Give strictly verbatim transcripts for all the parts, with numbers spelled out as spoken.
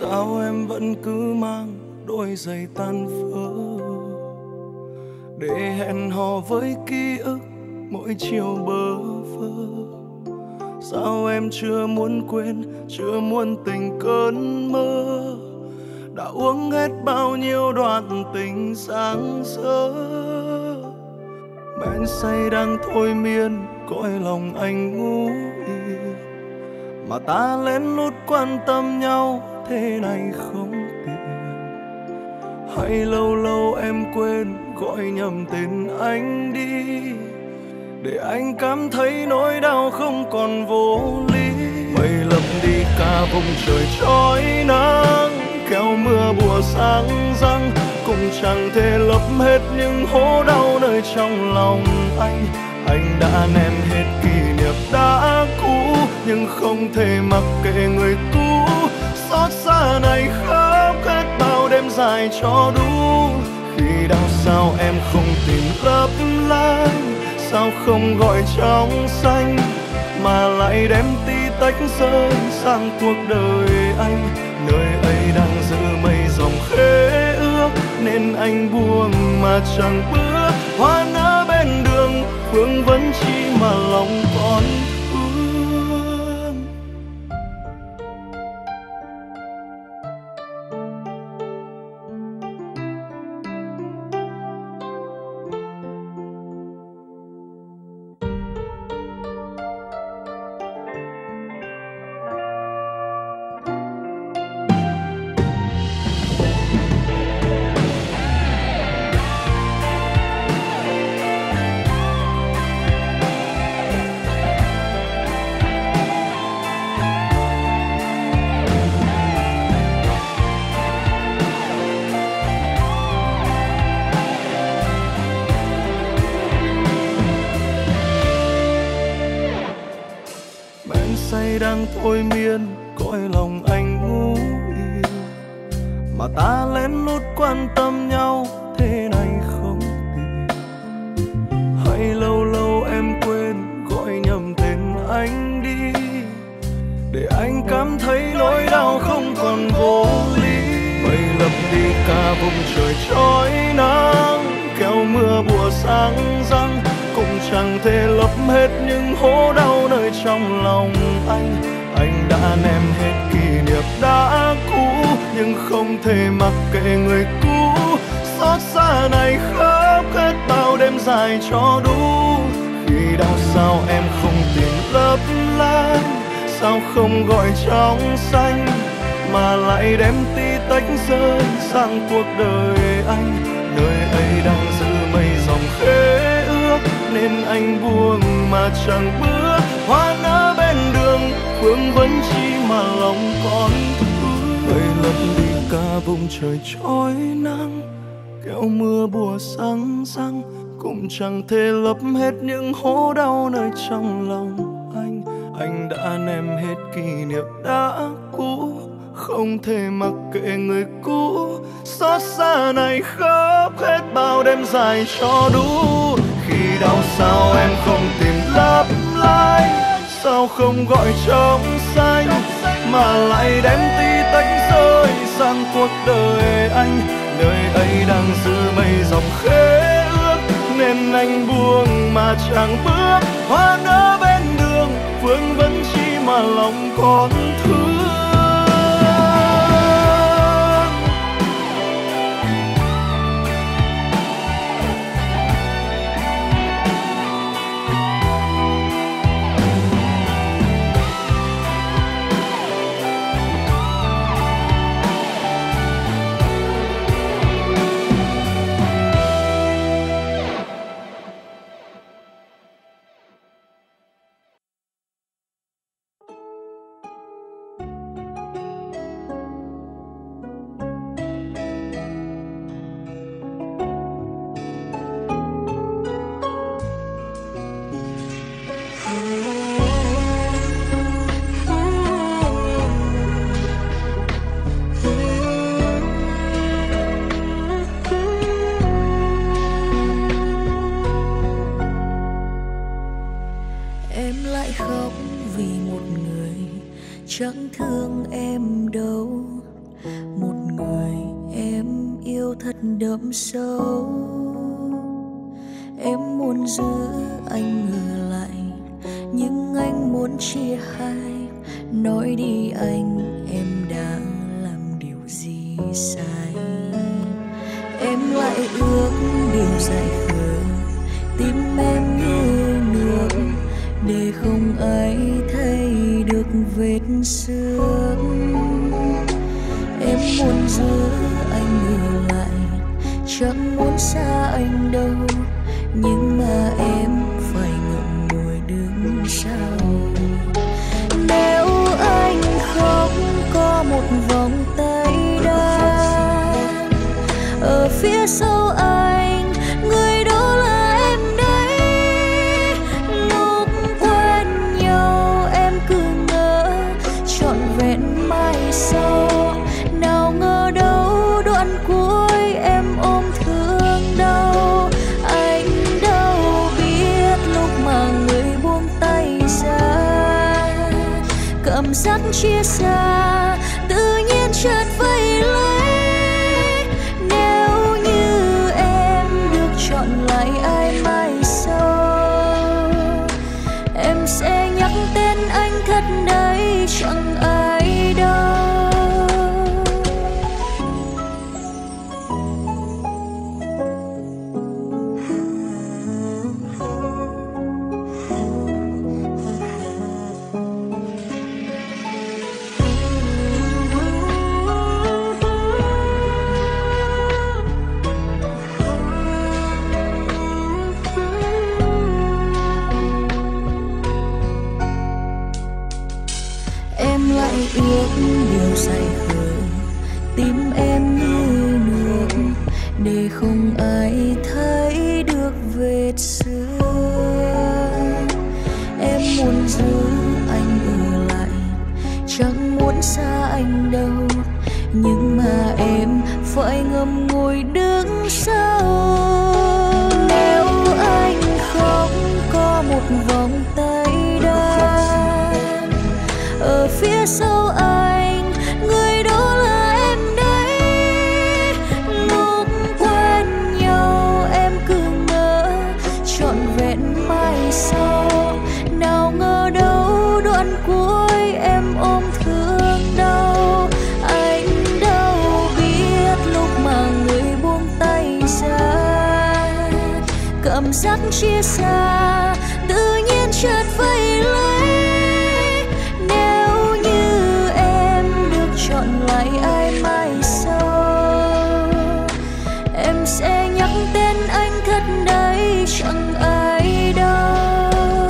Sao em vẫn cứ mang đôi giày tan vỡ để hẹn hò với ký ức mỗi chiều bơ vơ? Sao em chưa muốn quên, chưa muốn tình cơn mơ, đã uống hết bao nhiêu đoạn tình sáng sớm. Men say đang thôi miên cõi lòng anh ngủ yên, mà ta lén lút quan tâm nhau thế này không tiện. Hay lâu lâu em quên gọi nhầm tên anh đi, để anh cảm thấy nỗi đau không còn vô lý. Mây lấp đi cả vùng trời trói nắng, kéo mưa bùa sáng răng, cũng chẳng thể lấp hết những hố đau nơi trong lòng anh. Anh đã ném hết kỷ niệm đã cũ, nhưng không thể mặc kệ người cũ. Xót xa này khóc hết bao đêm dài cho đủ. Khi đau sao em không tìm lấp lánh, sao không gọi trong xanh, mà lại đem tí tách rơi sang cuộc đời anh. Nơi ấy đang giữ mây dòng khế ước, nên anh buông mà chẳng bước. Hoa nở bên đường phương vẫn chỉ mà lòng còn thương. Say đang thôi miên cõi lòng anh ngủ yên, mà ta lén lút quan tâm nhau thế này không tiện. Hay lâu lâu em quên gọi nhầm tên anh đi, để anh cảm thấy nỗi đau không còn vô lý. Mây lấp đi cả vùng trời trói nắng, kéo mưa bùa sáng răng, cũng chẳng thể lấp hết những hố đau nơi trong lòng anh. Anh đã ném hết kỷ niệm đã cũ, nhưng không thể mặc kệ người cũ. Xót xa này khóc hết bao đêm dài cho đủ. Khi đau sao em không tìm lấp lánh, sao không gọi trong xanh, mà lại đem tí tách rơi sang cuộc đời anh. Nơi ấy đang giữ mây dòng khế ước, nên anh buông mà chẳng bước. Hoa nở bên đường phương vẫn chỉ mà lòng còn thương. Mây lấp đi cả vùng trời trói nắng, kéo mưa bùa sáng răng, cũng chẳng thể lấp hết những hố đau nơi trong lòng anh. Anh đã ném hết kỷ niệm đã cũ, không thể mặc kệ người cũ. Xót xa này khóc hết bao đêm dài cho đủ. Khi đau sao em không tìm lấp lánh, sao không gọi trong xanh, mà lại đem tí tách rơi sang cuộc đời anh. Nơi ấy đang giữ mây dòng khế ước, nên anh buông mà chẳng bước. Hoa nở bên đường phương vẫn chỉ mà lòng còn thương. thật đậm sâu. Em muốn giữ anh ở lại, nhưng anh muốn chia hai. Nói đi anh, em đã làm điều gì sai? Em lại ước điều dại khờ, tim em như nước, để không ai thấy được vết xước. Em muốn giữ anh ở lại, chẳng muốn xa anh đâu, nhưng mà em phải ngậm ngùi đứng sau. Nếu anh không có một vòng tay đan ở phía sau anh, người đó là em đấy. Lúc quen nhau em cứ ngỡ trọn vẹn mai sau, nào ngờ đâu đoạn cuối em ôm thương đau. Anh đâu biết lúc mà người buông tay ra, cảm giác chia xa tự nhiên chợt vây lấy. Nếu như em được chọn lại ai mai sau, em sẽ nhắc tên anh thật đấy, chẳng ai đâu. Ước điều dại khờ, tim em như nước, để không ai thấy được vết xước. Em muốn giữ anh ở lại, chẳng muốn xa anh đâu, nhưng mà em phải ngậm ngùi đứng sau. Nếu anh không có một vòng tay đan ở phía sau anh, người đó là em đấy. Lúc quen nhau em cứ ngỡ trọn vẹn mai sau, nào ngờ đâu đoạn cuối em ôm thương đau. Anh đâu biết lúc mà người buông tay ra, cảm giác chia xa tự nhiên chợt vây lấy. Chọn lại ai mai sau, em sẽ nhắc tên anh thật đấy, chẳng ai đâu.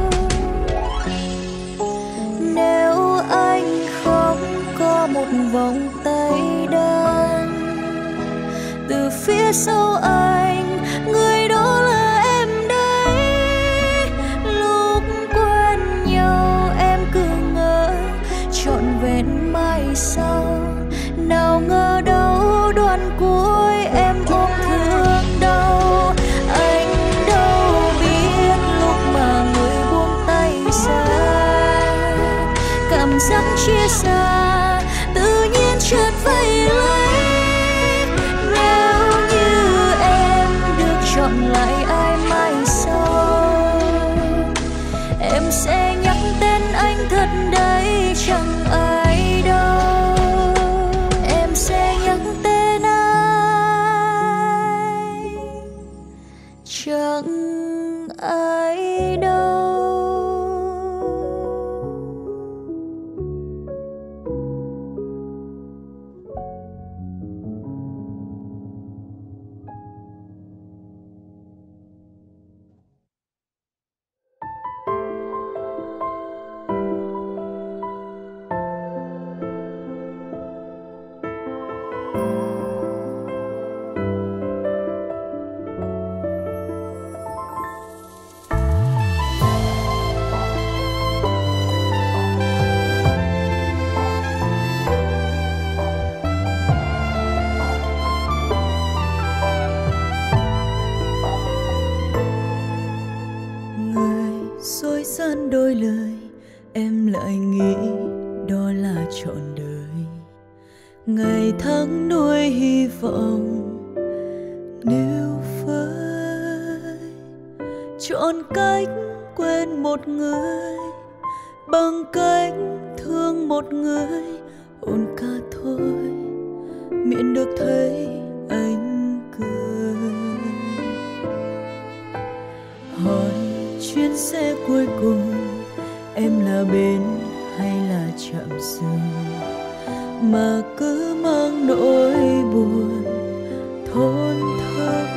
Nếu anh không có một vòng tay đan từ phía sau anh, người đó là em đấy. Lúc quen nhau em cứ ngỡ trọn vẹn mai sau, nào ngờ đâu đoạn cuối em ôm thương đau. Anh đâu biết lúc mà người buông tay ra, cảm giác chia xa tự nhiên chợt vây lấy. Nếu như em được chọn lại ai mai sau, em sẽ nhắc tên anh thật đấy, chẳng ai đâu. Em sẽ nhắc tên ai, chẳng ai đâu. gian đôi lời em lại nghĩ đó là trọn đời. Ngày tháng nuôi hy vọng níu phơi, chọn cách quên một người bằng cách thương một người, ổn cả thôi miễn được thấy anh cười. Hỏi chuyến xe cuối cùng em là bến hay là trạm dừng, mà cứ mang nỗi buồn thốn thức.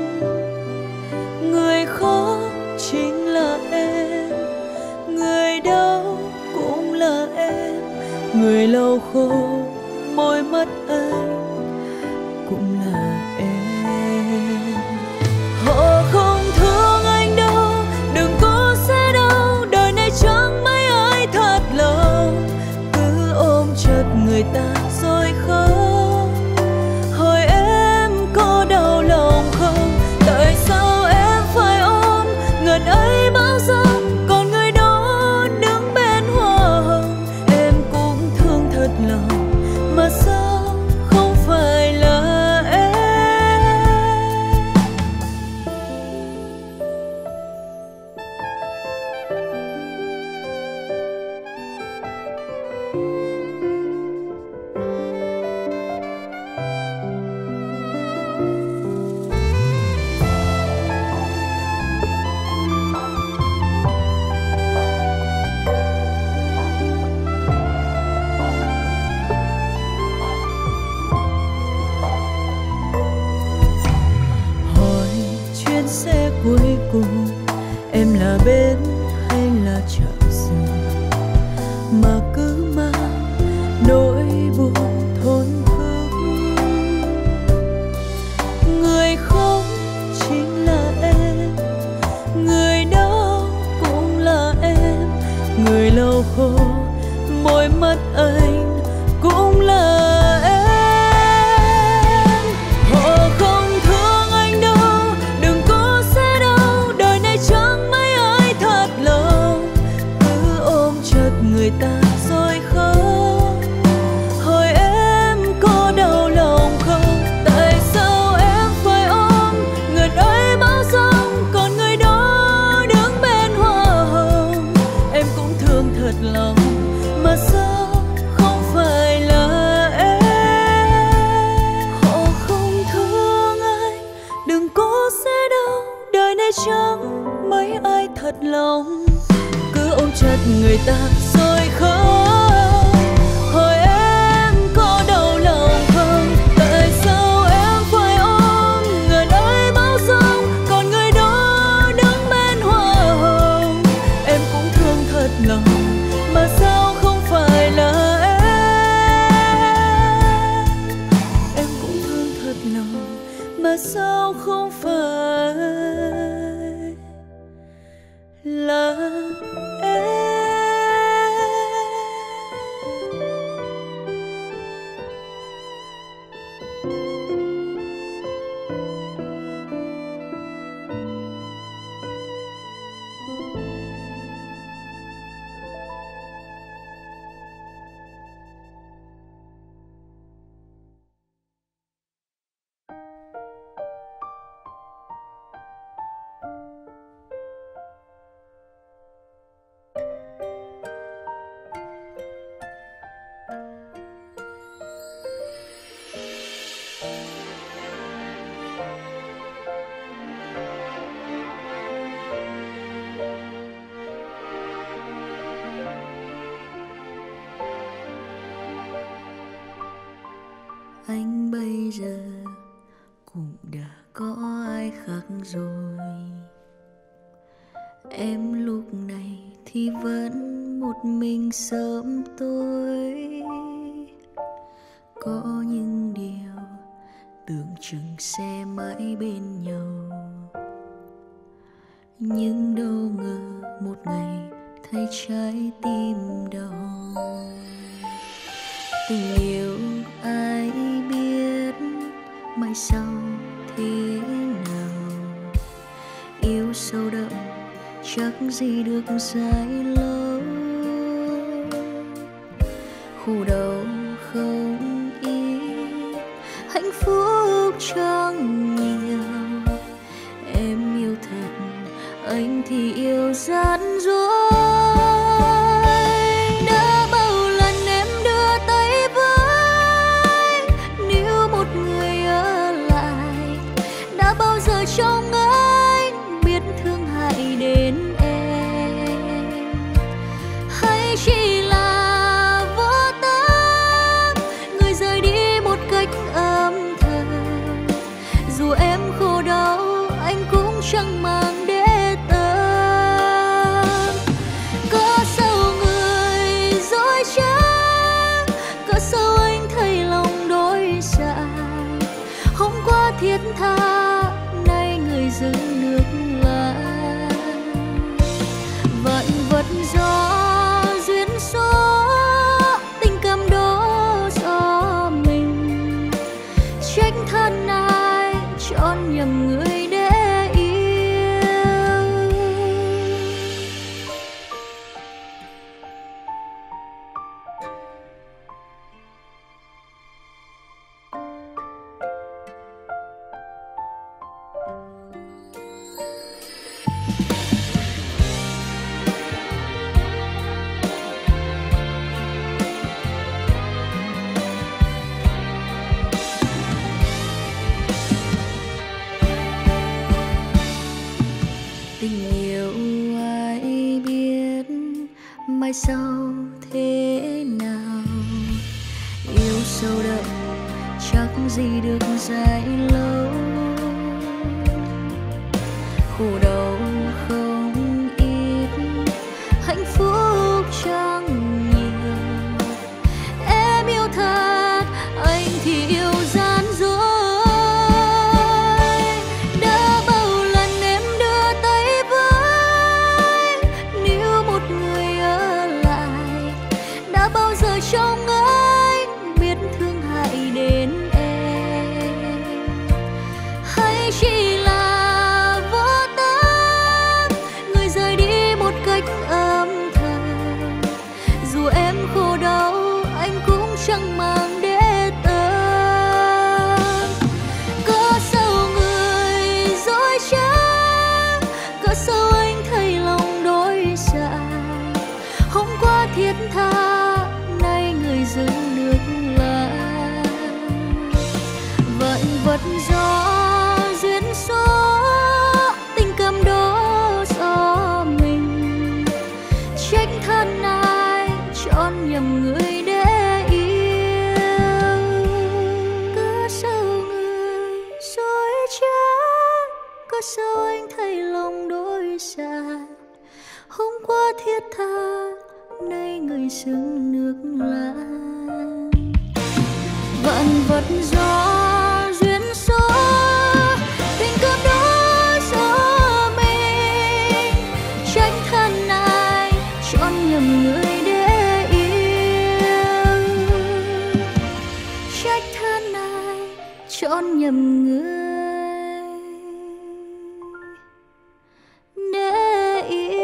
Người khó chính là em, người đau cũng là em, người lau khô môi mắt anh cũng là em. Họ không thương anh đâu, đừng có sẽ đâu, đời này chẳng mấy ai thật lòng. Cứ ôm chặt người ta rồi khóc, hỏi em có đau lòng không, tại sao em phải ôm ngần ấy bão giông, còn người đó đứng bên hoa hồng. Em cũng thương thật lòng mà sao không phải là em. Hỏi chuyến xe cuối cùng em là bến hay là trạm dừng, mà cứ mang nỗi buồn thốn thức. Người khóc chính là em, người đau cũng là em, người lau khô môi mắt anh cũng là em. Họ không thương anh đâu, đừng có sẽ đâu, đời này chẳng mấy ai thật lòng. Cứ ôm chặt người ta rồi khóc, hỏi em có đau lòng không, tại sao em phải ôm ngần ấy bão giông, còn người đó đứng bên hoa hồng. Em cũng thương thật lòng mà sao không phải là em. Họ không thương anh, đừng có sẽ đâu, đời này chẳng mấy ai thật lòng. Cứ ôm chặt người ta rồi khóc, hỏi em có đau lòng không, tại sao em phải ôm ngần ấy bão giông, còn người đó đứng bên hoa hồng. Em cũng thương thật lòng mà sao không phải là em. Em cũng thương thật lòng mà sao không phải là em. Anh bây giờ cũng đã có ai khác rồi, em lúc này thì vẫn một mình sớm tối. Có những điều tưởng chừng sẽ mãi bên nhau, nhưng đâu ngờ một ngày thấy trái tim đau. Tình yêu ai biết mai sau thế nào, yêu sâu đậm chắc gì được dài lâu. Khổ đau không ít, hạnh phúc chẳng nhiều, thì yêu gian dối. Đã bao lần em đưa tay với, níu một người ở lại. Đã bao giờ trong anh biết thương hại đến em, hay chỉ là vô tâm người rời đi một cách âm thầm. Dù em khổ đau anh cũng chẳng mang để tâm. Có sao người dối trá, có sao anh thấy lòng đổi sai. Hôm qua thiết tha, nay người dưng nước lã. Vạn vật do duyên số, tình cảm đó do mình. Trách than ai chọn nhầm người để yêu. Tình yêu ai biết mai sau thế nào. Yêu sâu đậm chắc gì được dài lâu. Khổ đau không ít, hạnh phúc chẳng nhiều. Em yêu thật, anh thì yêu gian dối. Đã bao lần em đưa tay với, níu một người ở lại. Đã bao giờ trong anh biết thương hại đến em, hay chỉ là vô tâm người rời đi một cách âm thầm. Dù em khổ đau anh cũng chẳng mang để tâm. Có sao người dối trá, có sao anh thấy lòng đổi sai. Hôm qua thiết tha, nay người dưng nước lã. Vạn vật do duyên số, tình cảm đó do mình. Trách than ai chọn nhầm người để yêu. Có sao người dối trá, có sao anh thấy lòng đổi sai. Hôm qua thiết tha, nay người dưng nước lã. Vạn vật do duyên số, tình cảm đó do mình. Trách than ai chọn nhầm người để yêu. Trách than ai chọn nhầm người để yêu.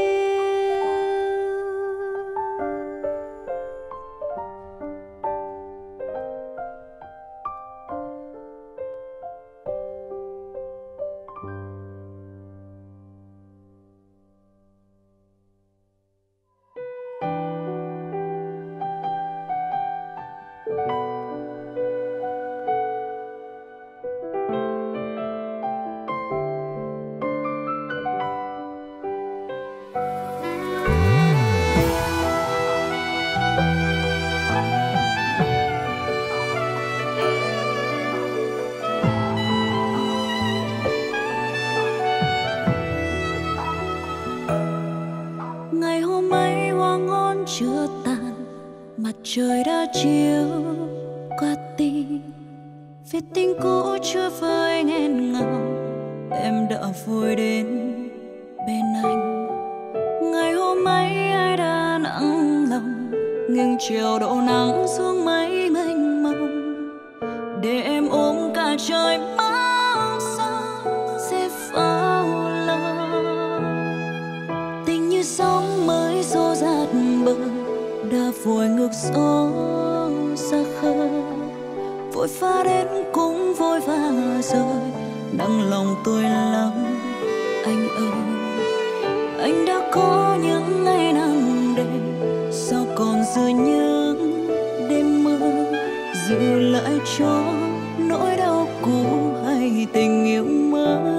Ngày hôm ấy hoa ngón chưa tàn, mặt trời đã chiếu qua tim. Vì tình cũ chưa vơi nghẹn ngào, em đã vui đến bên anh. Ngày hôm ấy ai đã nặng lòng, nghiêng chiều độ nắng xuống mây mênh mông, để em ôm cả trời bao xa sẽ vào lòng. Tình như sóng mới xô dạt bờ, đã vội ngược gió xa khơi. Vội pha đến cũng vội vã rời, nặng lòng tôi lắm anh ơi. anh đã có những ngày nắng đêm, sao còn giữ những đêm mưa, giữ lại cho nỗi đau cũ hay tình yêu mới.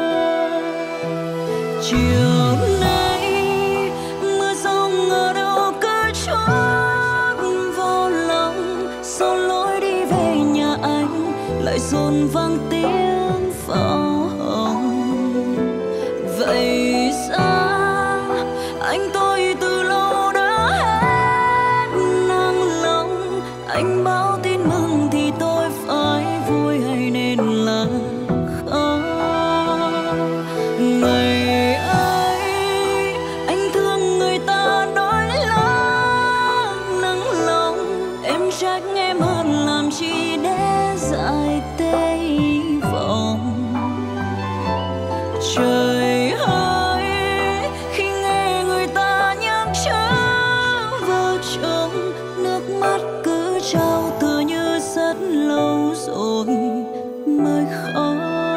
Chiều nay mưa rông ở đâu cứ trút vào lòng, sau lối đi về nhà anh lại dồn vang tiếng pháo hồng. Vậy ra anh tôi từ lâu đã hết nặng lòng, anh báo tin mừng thì tôi phải vui hay nên là khóc. Ngày ấy anh thương người ta nói lắm nặng lòng, em trách em hơn làm chi để dại tê hy vọng. Trời ơi khi nghe người ta nhắc chớ vợ chồng, nước mắt cứ trao tựa như rất lâu rồi mới khóc.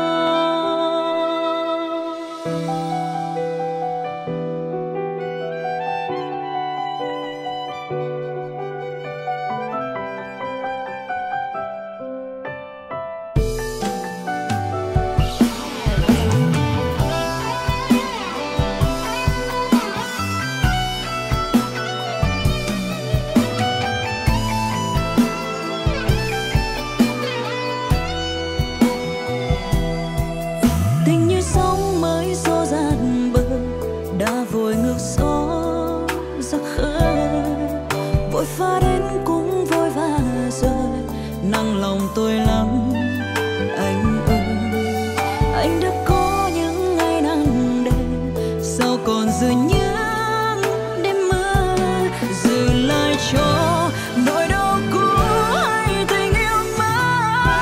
Tình như sóng mới xô dạt bờ, đã vội ngược gió ra khơi, vội pha đến cũng vội vã rơi, nặng lòng tôi lắm anh ơi. Anh đã có những ngày nắng đêm, sao còn giữ những đêm mưa, giữ lại cho nỗi đau cũ hay tình yêu mới.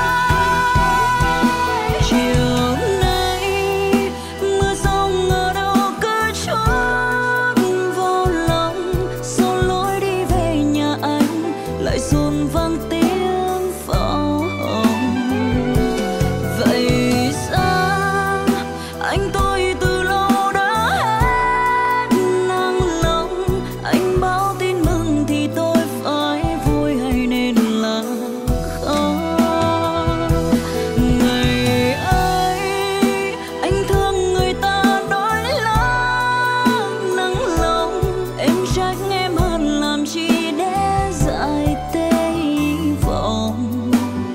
Chiều nay mưa rông ở đâu cứ trút vào lòng, sau lối đi về nhà anh lại dồn vang tiếng pháo hồng. Vậy ra anh tôi từ lâu đã hết nặng lòng, anh báo tin mừng thì tôi phải vui hay nên là khóc. Ngày ấy anh thương người ta nói lắm nặng lòng, em trách em hơn làm chi để dại tê hy vọng.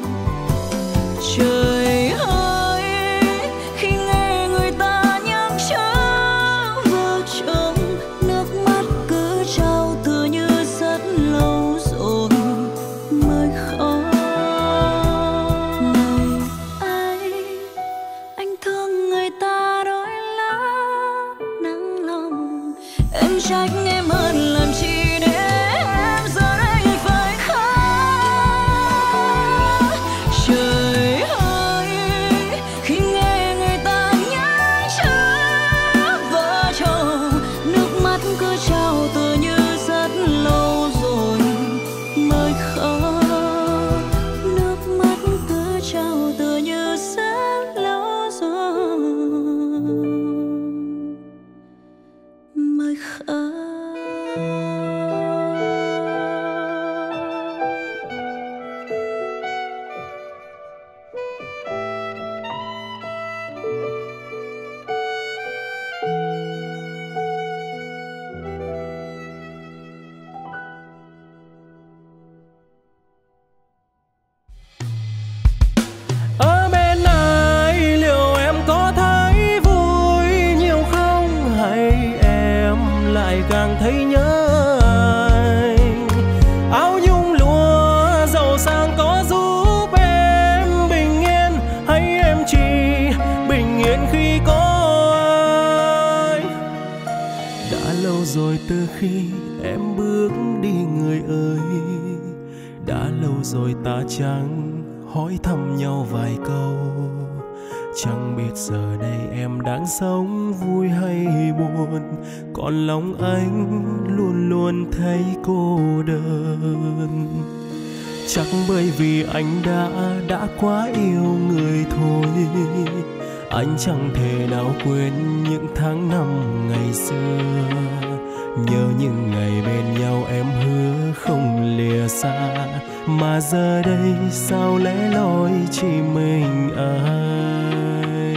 Trời ơi khi nghe người ta nhắc chớ vợ chồng, nước mắt cứ trao tựa như rất lâu rồi mới khóc. Ngày ấy anh thương người ta nói lắm nặng lòng, em trách em hơn làm chi để em giờ đây phải khóc. Trời ơi khi nghe người ta nhắc chớ vợ chồng, nước mắt cứ trao tựa như rất lâu rồi mới khóc. Nước mắt cứ trao tựa như rất lâu rồi mới khóc. Ở bên này liệu em có thấy vui nhiều không, hay em lại càng thấy nhớ anh? Áo nhung lụa giàu sang có giúp em bình yên, hay em chỉ bình yên khi có anh? Đã lâu rồi từ khi em bước đi người ơi, đã lâu rồi ta chẳng hỏi thăm nhau vài câu. Chẳng biết giờ đây em đang sống vui hay buồn, còn lòng anh luôn luôn thấy cô đơn. Chắc bởi vì anh đã đã quá yêu người thôi, Anh chẳng thể nào quên những tháng năm ngày xưa, nhớ những ngày bên nhau em hứa không lìa xa, mà giờ đây sao lẻ loi chỉ mình anh.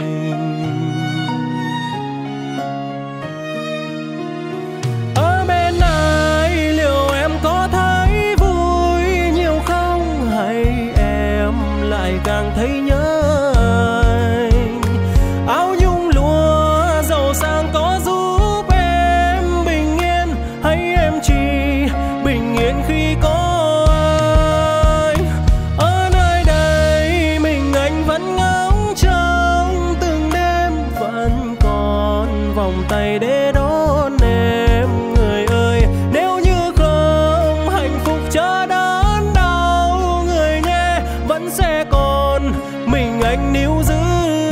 Ở bên ai liệu em có thấy vui nhiều không, hay em lại càng thấy nhớ anh? Áo nhung lụa giàu sang có giúp em bình yên, hay em chỉ bình yên khi có anh? Ở nơi đây mình anh vẫn ngóng trông từng đêm, vẫn còn vòng tay để đón em. Người ơi, nếu như không hạnh phúc chờ đớn đau, người nhé, vẫn sẽ còn mình anh níu giữ.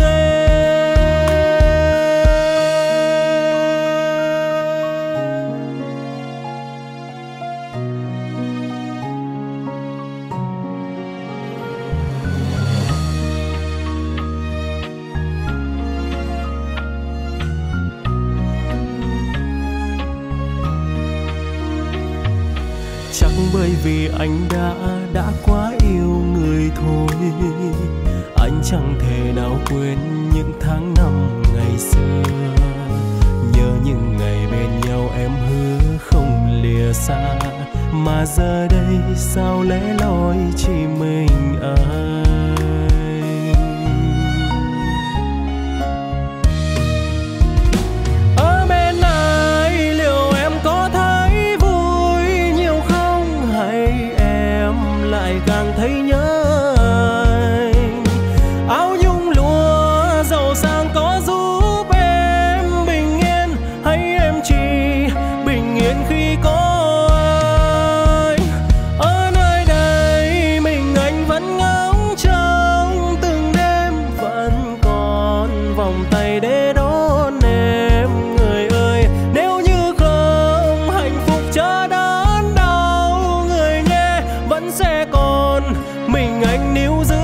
Chắc bởi vì anh đã, đã quá yêu người thôi, anh chẳng thể nào quên những tháng năm ngày xưa, nhớ những ngày bên nhau em hứa không lìa xa, mà giờ đây sao lẻ loi chỉ mình anh. Ở bên ai liệu em có thấy vui nhiều không, hay em lại càng thấy nhớ anh? Áo nhung lụa giàu sang có giúp em bình yên, hay em chỉ bình yên khi có anh? Ở nơi đây mình anh vẫn ngóng trông từng đêm, vẫn còn vòng tay để đón em. Người ơi, nếu như không hạnh phúc chờ đớn đau, người nhé, vẫn sẽ còn mình anh níu giữ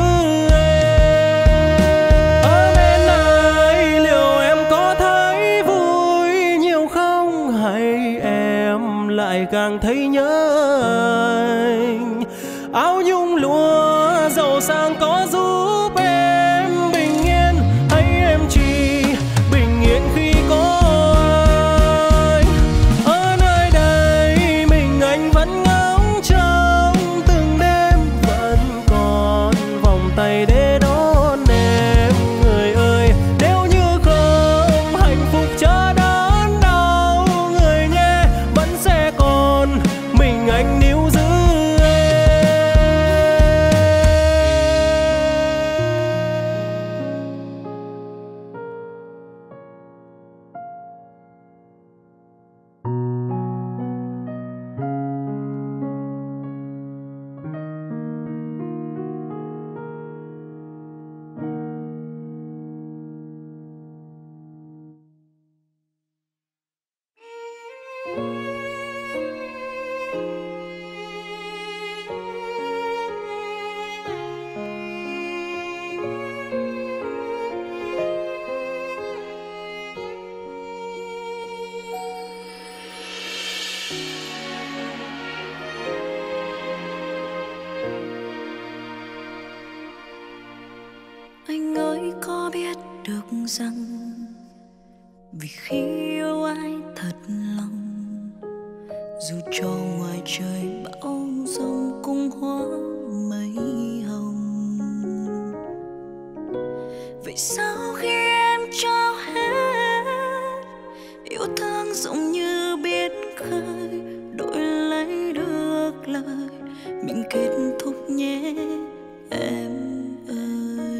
em. Ở bên ai liệu em có thấy vui nhiều không, hay em lại càng thấy nhớ anh? Áo nhung lụa giàu sang có giúp em bình yên, hay em chỉ bình yên khi có anh? Ở nơi đây mình anh vẫn ngóng trông từng đêm, vẫn còn vòng tay để đón em. Người ơi, nếu như không hạnh phúc chờ đớn đau, người nhé, vẫn sẽ còn mình anh níu giữ em. Anh ơi, có biết được rằng vì khi yêu ai thật lòng, dù cho ngoài trời bão giông cung hóa mây hồng, vậy sao khi em trao hết yêu thương giống như biển khơi, đổi lấy được lời mình kết thúc nhé em ơi?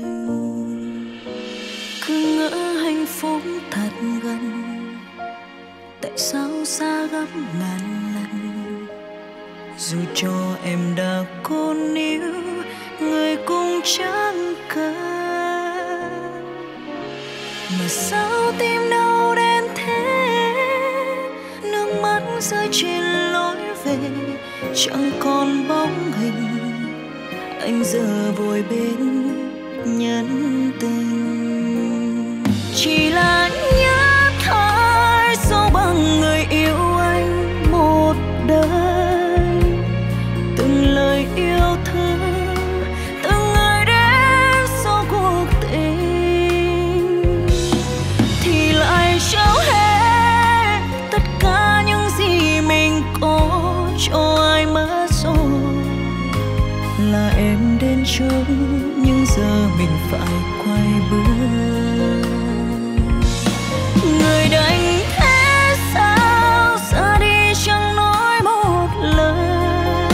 Cứ ngỡ hạnh phúc thật gần, tại sao xa gấp ngàn lần? Dù cho em đã cố níu, người cũng chẳng cần, mà sao tim đau đến thế? Nước mắt rơi trên lối về, chẳng còn bóng hình anh giờ vội bên nhân tình. chỉ là nhất thời sâu bằng người yêu anh một đời. Từng lời yêu thương, từng người đến sau cuộc tình thì lại trao hết tất cả những gì mình có cho ai mất rồi. Là em đến trước nhưng giờ mình phải quay bước. Người đánh thế sao ra đi chẳng nói một lời,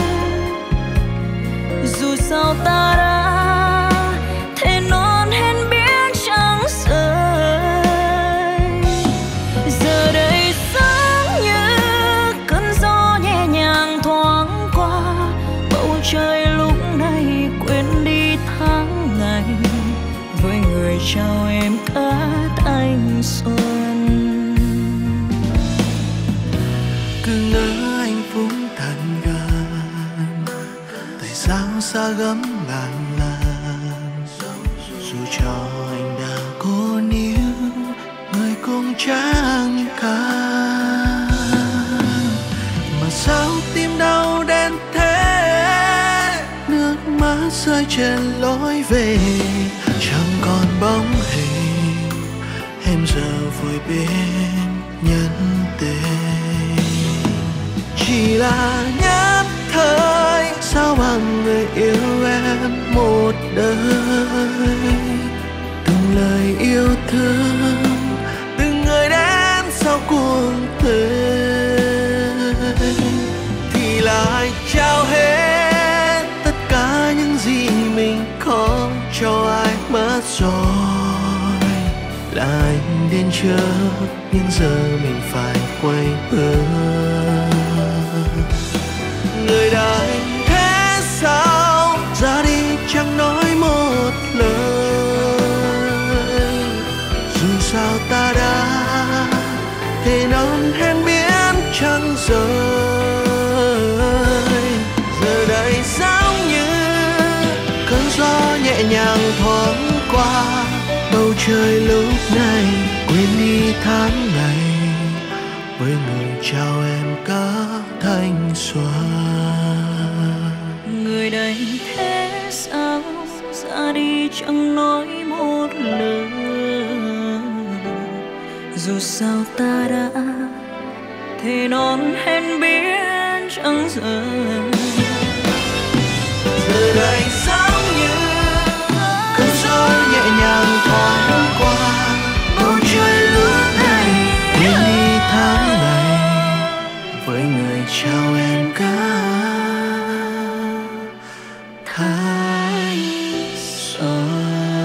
dù sao ta đã thế non hẹn biết chẳng rời. Giờ đây giống như cơn gió nhẹ nhàng thoáng qua bầu trời, lúc này quên đi tháng ngày với người trao em cả thanh xuân. Cứ ngỡ anh phúc thật gần, tại sao xa gấm ngàn lần. Dù cho anh đã cố níu, người cũng chẳng cần. Mà sao tim đau đến thế, nước mắt rơi trên lối về, chẳng còn bóng hình em giờ vội bên nhân tình. Chỉ là nhất thời sao bằng người yêu em một đời. Từng lời yêu thương, từng người đến sau cuộc tình thì lại trao hết tất cả những gì mình có cho ai mất rồi. Là anh đến trước nhưng giờ mình phải quay bước. Người đánh thế sao ra đi chẳng nói một lời, dù sao ta đã thế non hẹn biết chẳng rời. Giờ đây giống như cơn gió nhẹ nhàng thoáng qua bầu trời, lúc này quên đi tháng ngày với người trao em cả thanh xuân. Người đánh thế sao ra đi chẳng nói một lời, dù sao ta đã thế non hẹn biết chẳng rời. Giờ đây giống như cơn gió nhẹ nhàng thoáng qua bầu trời, lúc này quên đi tháng ngày với người trao em cả thanh xuân.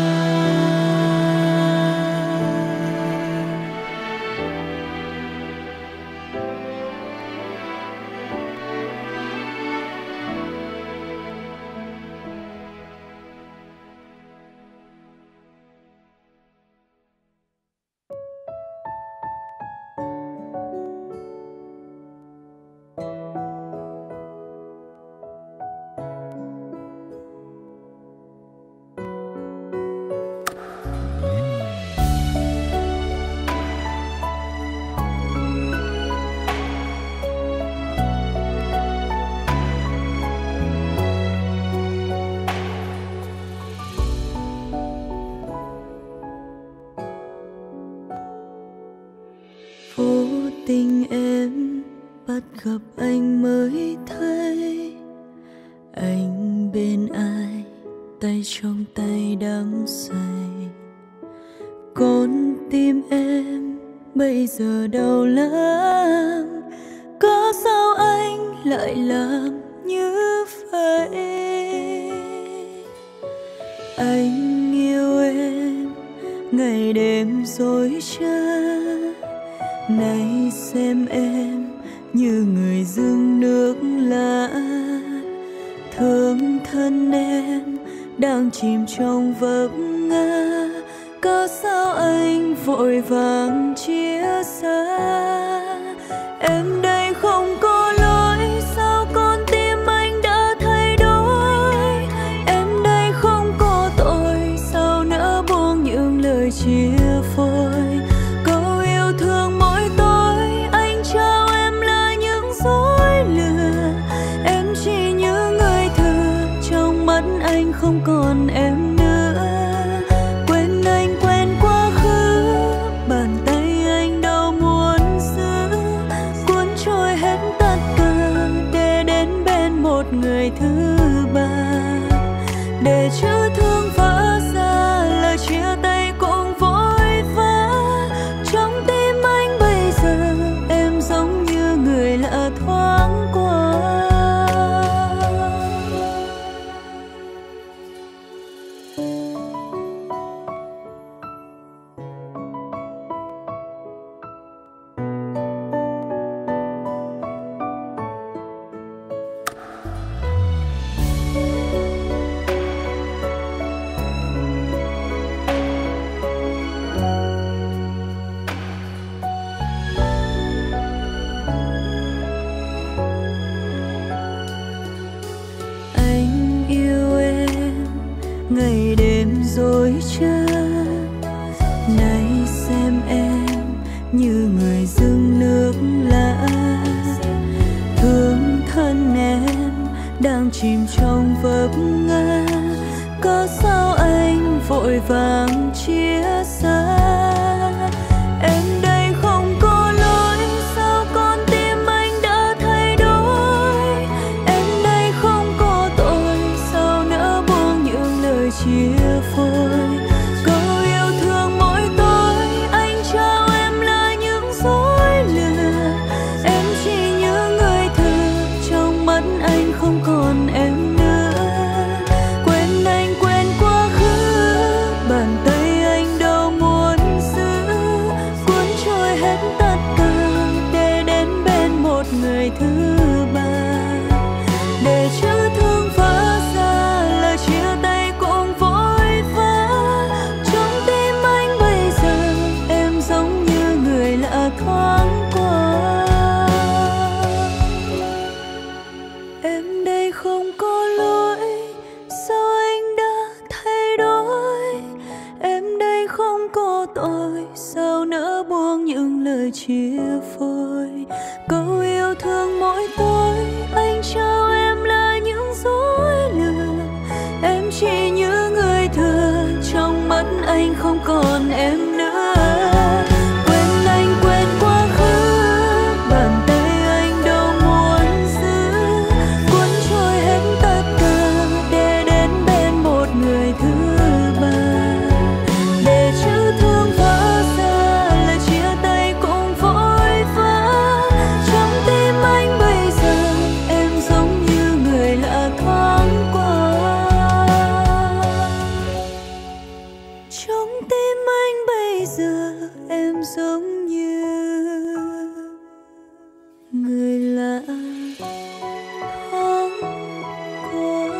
Tình em bắt gặp anh mới thấy anh bên ai, tay trong tay đắm say. Con tim em bây giờ đau lắm, có sao anh lại làm như vậy? Anh yêu em ngày đêm dối trá, nay xem em như người dưng nước lã. Thương thân em đang chìm trong vấp ngã, có sao anh vội vàng chia xa? Em đây không có lỗi, sao con tim anh đã thay đổi? Em đây không có tội, sao nỡ buông những lời chia phôi? không còn em nữa. Quên anh quên quá khứ, bàn tay anh đâu muốn giữ, cuốn trôi hết tất cả để đến bên một người thứ ba. Để chữ thương vỡ ra, lời chia tay cũng vội vã. Trong tim anh bây giờ em giống như người lạ thoáng qua. Ngày đêm dối trá, nay xem em như người dưng nước lã. Thương thân em đang chìm trong vấp ngã, có sao anh vội vàng chia xa. Em đây không có lỗi, sao con tim anh đã thay đổi. Em đây không có tội, sao nỡ buông những lời chia phôi. Câu yêu thương mỗi tối anh trao em là những dối lừa. Em chỉ như người thừa, trong mắt anh không còn em nữa. Quên anh quên quá khứ, bàn tay anh đâu muốn giữ, cuốn trôi hết tất cả để đến bên một người thứ ba. Để chữ thương vỡ ra, lời chia tay cũng vội vã. Trong tim anh bây giờ em giống như người lạ thoáng qua. Em đây không có lỗi, sao anh đã thay đổi. Em đây không có tội, sao nỡ buông những lời chia phôi. Câu yêu thương mỗi tối anh trao em là những dối lừa. Em chỉ như người thừa, trong mắt anh không còn em nữa. Quên anh quên quá khứ, bàn tay anh đâu muốn giữ, cuốn trôi hết tất cả để đến bên một người thứ ba. Để chữ thương vỡ ra, lời chia tay cũng vội vã. Trong tim anh bây giờ em giống như người lạ thoáng qua. Trong tim anh bây giờ em giống như người lạ thoáng qua.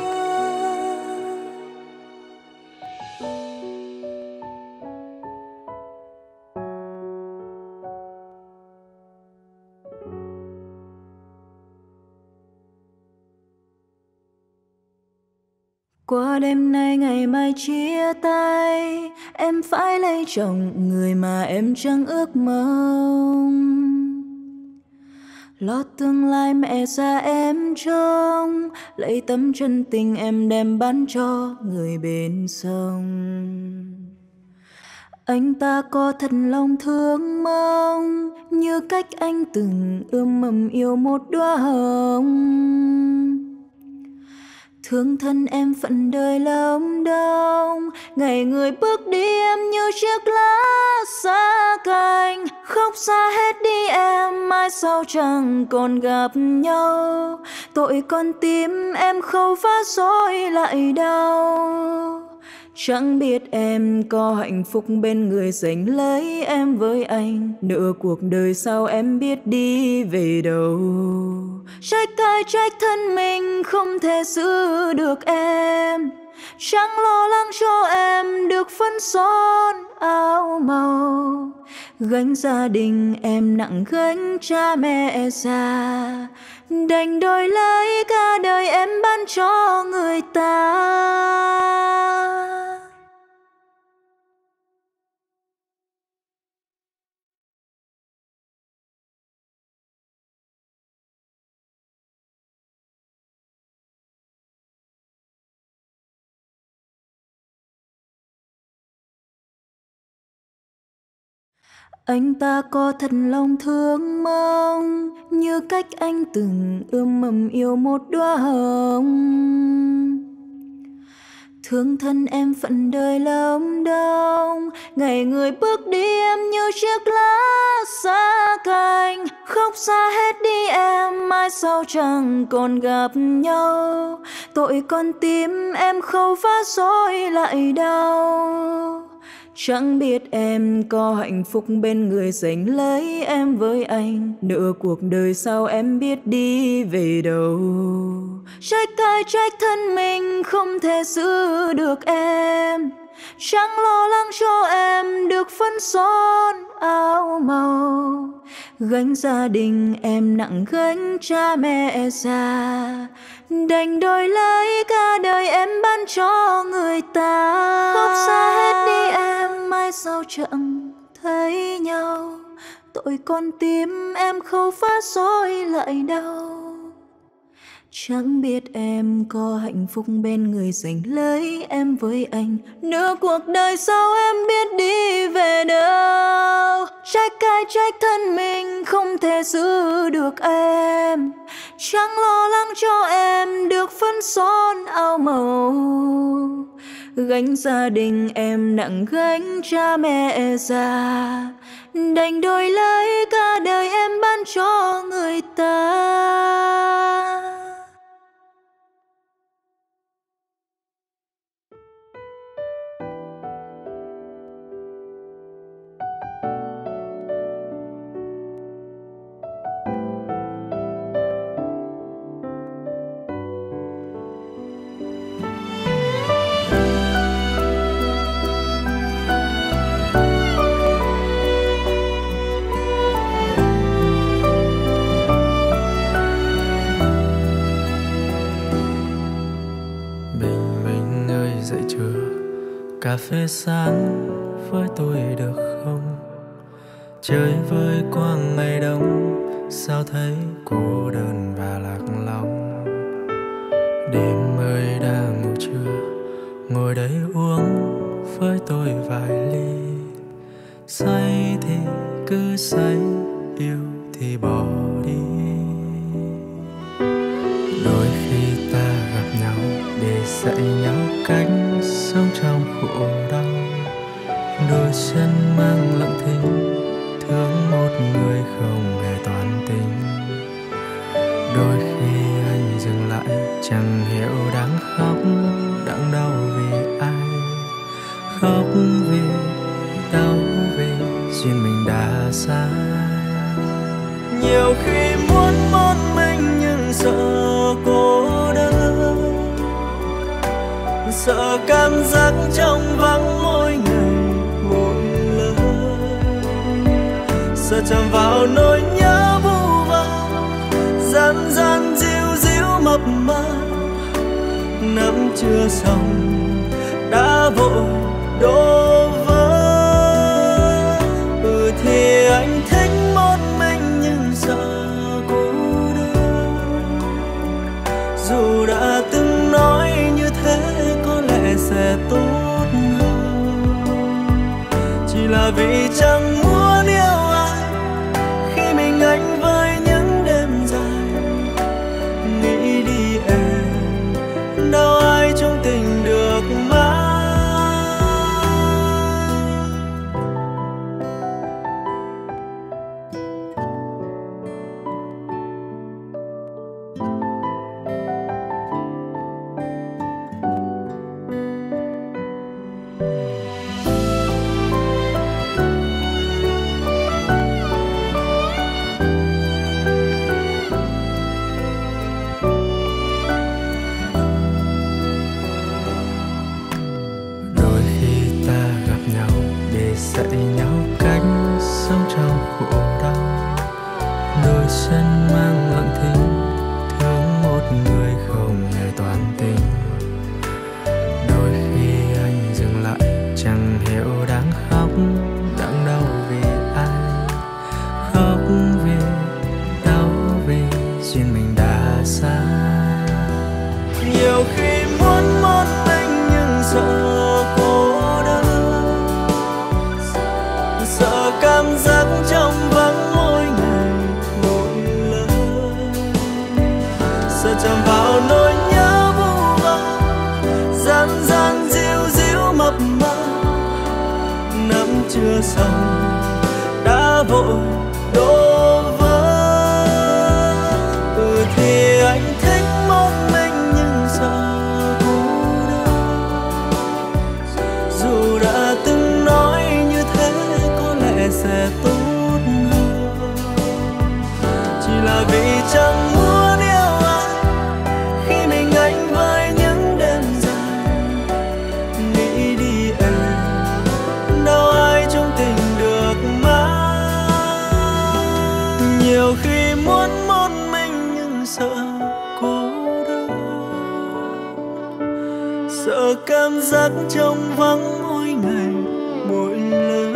Qua đêm nay ngày mai chia tay, em phải lấy chồng người mà em chẳng ước mong. Lo tương lai mẹ già em trông, lấy tấm chân tình em đem bán cho người bên sông. Anh ta có thật lòng thương mong, như cách anh từng ươm mầm yêu một đóa hồng. Thương thân em phận đời lắm đông, ngày người bước đi em như chiếc lá xa cành. Khóc xa hết đi em, mai sau chẳng còn gặp nhau. Tội con tim em khâu vá dối lại đau. Chẳng biết em có hạnh phúc bên người giành lấy em với anh. Nửa cuộc đời sau em biết đi về đâu. Trách ai trách thân mình không thể giữ được em. Chẳng lo lắng cho em được phấn son áo màu. Gánh gia đình em nặng gánh cha mẹ già. Đành đổi lấy cả đời em bán cho người ta. Anh ta có thật lòng thương mong, như cách anh từng ươm mầm yêu một đóa hồng. Thương thân em phận đời lắm đông, ngày người bước đi em như chiếc lá xa cành. Khóc xa hết đi em, mai sau chẳng còn gặp nhau. Tội con tim em khâu phá rối lại đau. Chẳng biết em có hạnh phúc bên người giành lấy em với anh. Nửa cuộc đời sau em biết đi về đâu. Trách ai trách thân mình không thể giữ được em. Chẳng lo lắng cho em được phấn son áo màu. Gánh gia đình em nặng gánh cha mẹ già. Đành đổi lấy cả đời em bán cho người ta. Khóc xa hết đi em, mai sau chẳng thấy nhau. Tội con tim em khâu phá rối lại đau. Chẳng biết em có hạnh phúc bên người giành lấy em với anh. Nửa cuộc đời sau em biết đi về đâu. Trách ai trách thân mình không thể giữ được em. Chẳng lo lắng cho em được phấn son áo màu. Gánh gia đình em nặng gánh cha mẹ già. Đành đổi lấy cả đời em bán cho người ta. Cà phê sáng với tôi được không? Chơi với qua ngày đông, sao thấy cô đơn và lạc lòng. Đêm ơi đã ngủ chưa? Ngồi đây uống với tôi vài ly. Say thì cứ say, yêu thì bỏ đi. Đôi khi ta gặp nhau để dạy nhau cách sống trong khổ đau. Đôi chân mang lặng thinh, thương một người không hề toàn tình. Đôi khi anh dừng lại, chẳng hiểu đáng khóc, đáng đau vì ai. Khóc vì đau vì duyên mình đã xa. Nhiều khi muốn một mình nhưng sợ cô đơn. Sợ cảm giác trong vắng mỗi ngày mỗi lời. Sợ chạm vào nỗi nhớ vu vơ, gian gian díu díu mập mờ. Nắm chưa xong đã vội đổ vỡ. Ừ thì anh thích một mình nhưng sợ cô đơn. Dù đã từng nói như thế có lẽ sẽ tốt hơn. Chỉ là vì chẳng muốn yêu ai khi mình anh với những đêm dài. Nghĩ đi em, đâu ai trong tình được mãi. Dạy nhau cách sống trong khổ đau. Đôi chân mang lặng thinh, thương một người không hề toàn tình. Đôi khi anh dừng lại, chẳng hiểu đáng khóc, đáng đau vì ai. Khóc vì đau vì duyên mình đã xa. Nhiều khi muốn một mình nhưng sợ cô đơn. chưa xong đã vội đổ vỡ. Ừ thì anh thích một mình nhưng sợ cô đơn. Dù đã từng nói như thế có lẽ sẽ tốt hơn, chỉ là vì chẳng muốn yêu ai khi mình anh với những đêm dài. Nghĩ đi em, đâu ai chung tình được mãi. Nhiều khi muốn một mình nhưng sợ cô đơn, sợ cảm giác trống vắng mỗi ngày mỗi lần,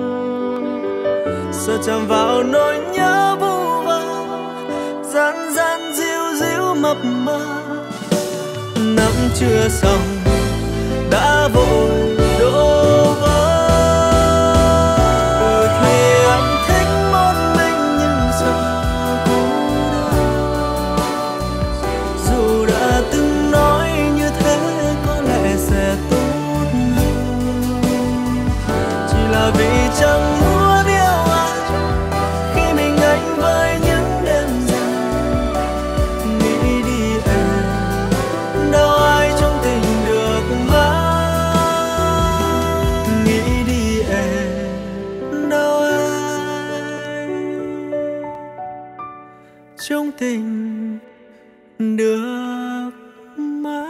sợ chạm vào nỗi nhớ vu vơ gian gian díu díu mập mờ. Năm chưa xong đã vội đổ vỡ. Ừ thì anh thích một mình nhưng sợ cô đơn. Dù đã từng nói như thế có lẽ sẽ tốt hơn, chỉ là vì chẳng muốn yêu ai khi mình anh với những đêm dài. Nghĩ đi em, đâu ai trong tình được mãi. Nghĩ đi em, đâu ai trong tình được mãi.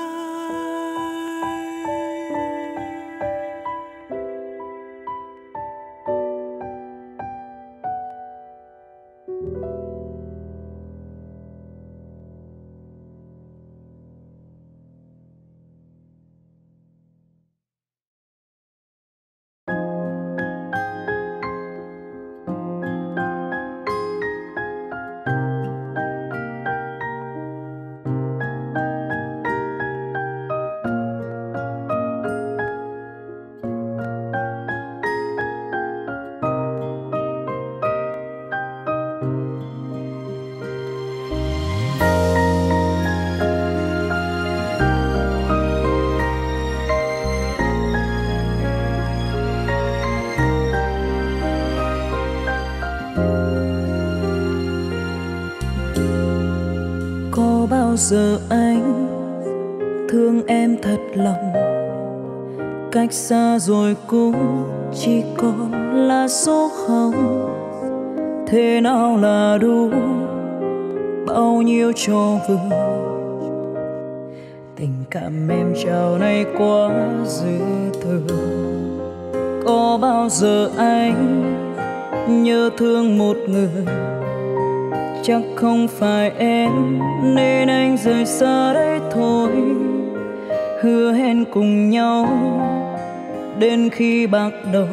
Có bao giờ anh thương em thật lòng, cách xa rồi cũng chỉ còn là số hồng. Thế nào là đủ, bao nhiêu cho vừa. Tình cảm em trao này quá dư thừa. Có bao giờ anh nhớ thương một người, chắc không phải em nên anh rời xa đây thôi. Hứa hẹn cùng nhau đến khi bạc đầu,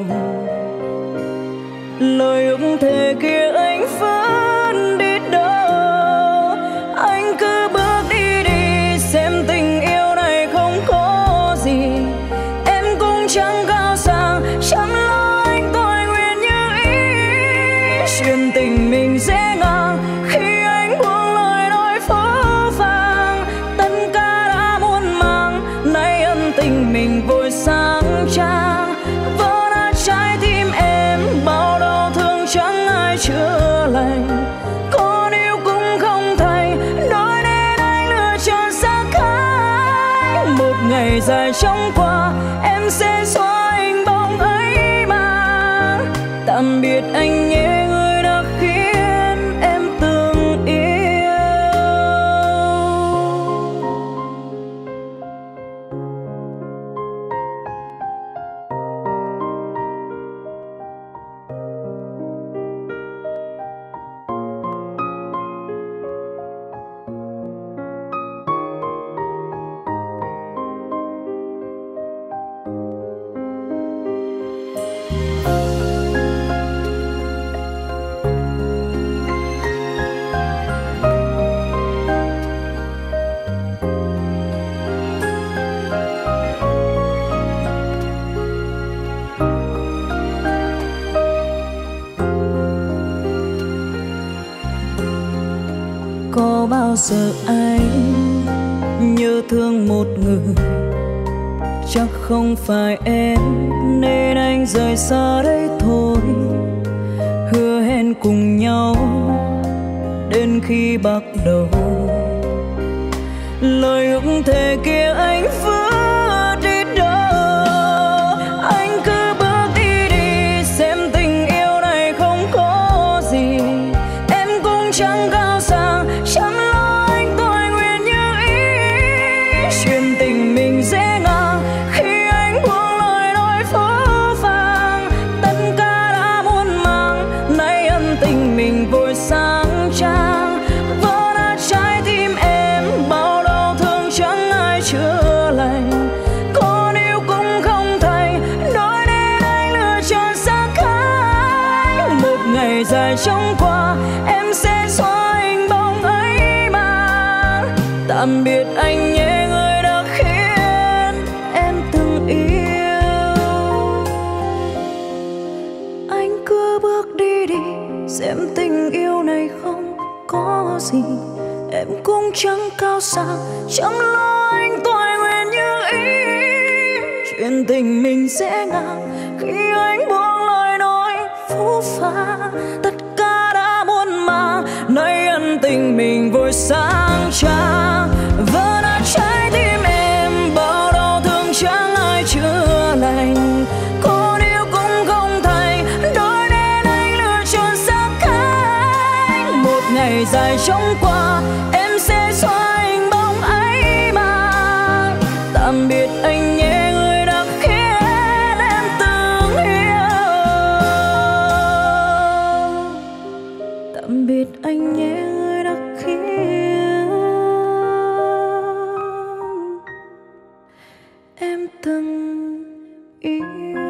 lời ước thề kia anh vẫn đi đâu. Anh cứ bước đi đi, xem tình yêu này không có gì. Em cũng chẳng cao sang, chẳng lo anh tôi nguyện như ý. Chuyện tình mình dễ ngang khi anh buông lời nói phũ phàng. Tất cả đã muôn màng, nay ân tình mình vội sáng trang. Vỡ nát trái tim em, bao đau thương chẳng ai chữa lành. Có điều cũng không thành, nói nên anh lựa chọn xa cách. Một ngày dài chóng qua, em sẽ xóa hình bóng ấy mà. Tạm biệt anh nhé, người đã khiến em từng yêu. Có bao giờ anh nhớ thương một người, chắc không phải em nên anh rời xa đây thôi. Hứa hẹn cùng nhau đến khi bắt đầu, lời ước thề kia anh vỡ đi đâu. Anh cứ bước đi đi, xem tình yêu này không có gì. Em cũng chẳng cao sang, chẳng lo anh tôi nguyện như ý. Chuyện tình mình dễ ngang khi anh buông lời nói phũ phàng. Tất cả đã muôn màng, nay ân tình mình vội sáng trang. Vỡ nát trái tim em, bao đau thương chẳng ai chữa lành. Còn yêu cũng không thành, nói nên anh lựa chọn xa cách. Một ngày dài trôi qua, em sẽ xóa hình bóng ấy mà. Tạm biệt anh nhé, người đã khiến em từng yêu. Anh cứ bước đi đi, xem tình yêu này không có gì. Em cũng chẳng cao sang, chẳng lo anh tôi nguyện như ý. Chuyện tình mình sẽ ngang khi anh buông lời nói phũ phàng. Tất cả đã muôn màng, nay ân tình mình vội sáng trang. Vỡ nát trái tim em, bao đau thương chẳng ai chữa lành. Còn yêu cũng không thành, nói nên anh lựa chọn xa cách. Một ngày dài trôi qua, em sẽ xóa hình bóng ấy mà. Tạm biệt anh nhé, người đã khiến em từng yêu. Tạm biệt anh nhé, người đã khiến em từng yêu.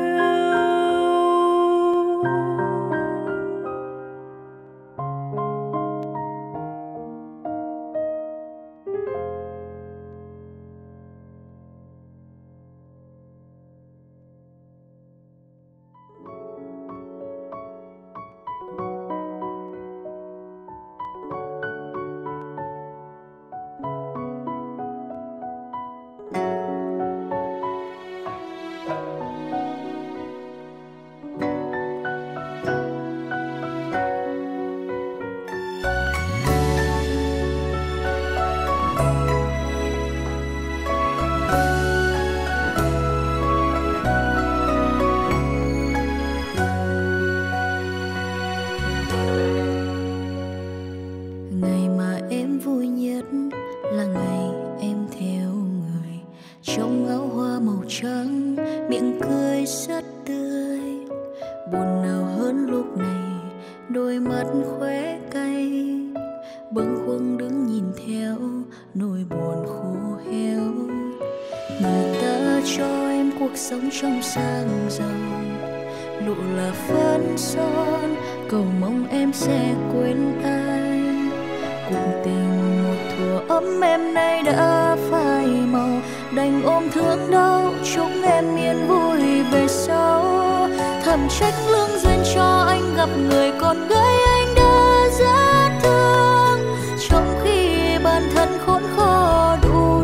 Ngày mà em vui nhất là ngày em theo người, trong áo hoa màu trắng, miệng cười rất tươi. Buồn nào hơn lúc này, đôi mắt khóe cay, bâng khuâng đứng nhìn theo nỗi buồn khô héo. Người ta cho em cuộc sống trong sang giàu, lụa là phấn son, cầu mong em sẽ quên anh. Cuộc tình một thuở ấm em nay đã phai màu, đành ôm thương đau chúc em yên vui về sau. Thầm trách lương duyên cho anh gặp người con gái anh đã rất thương, trong khi bản thân khốn khó đủ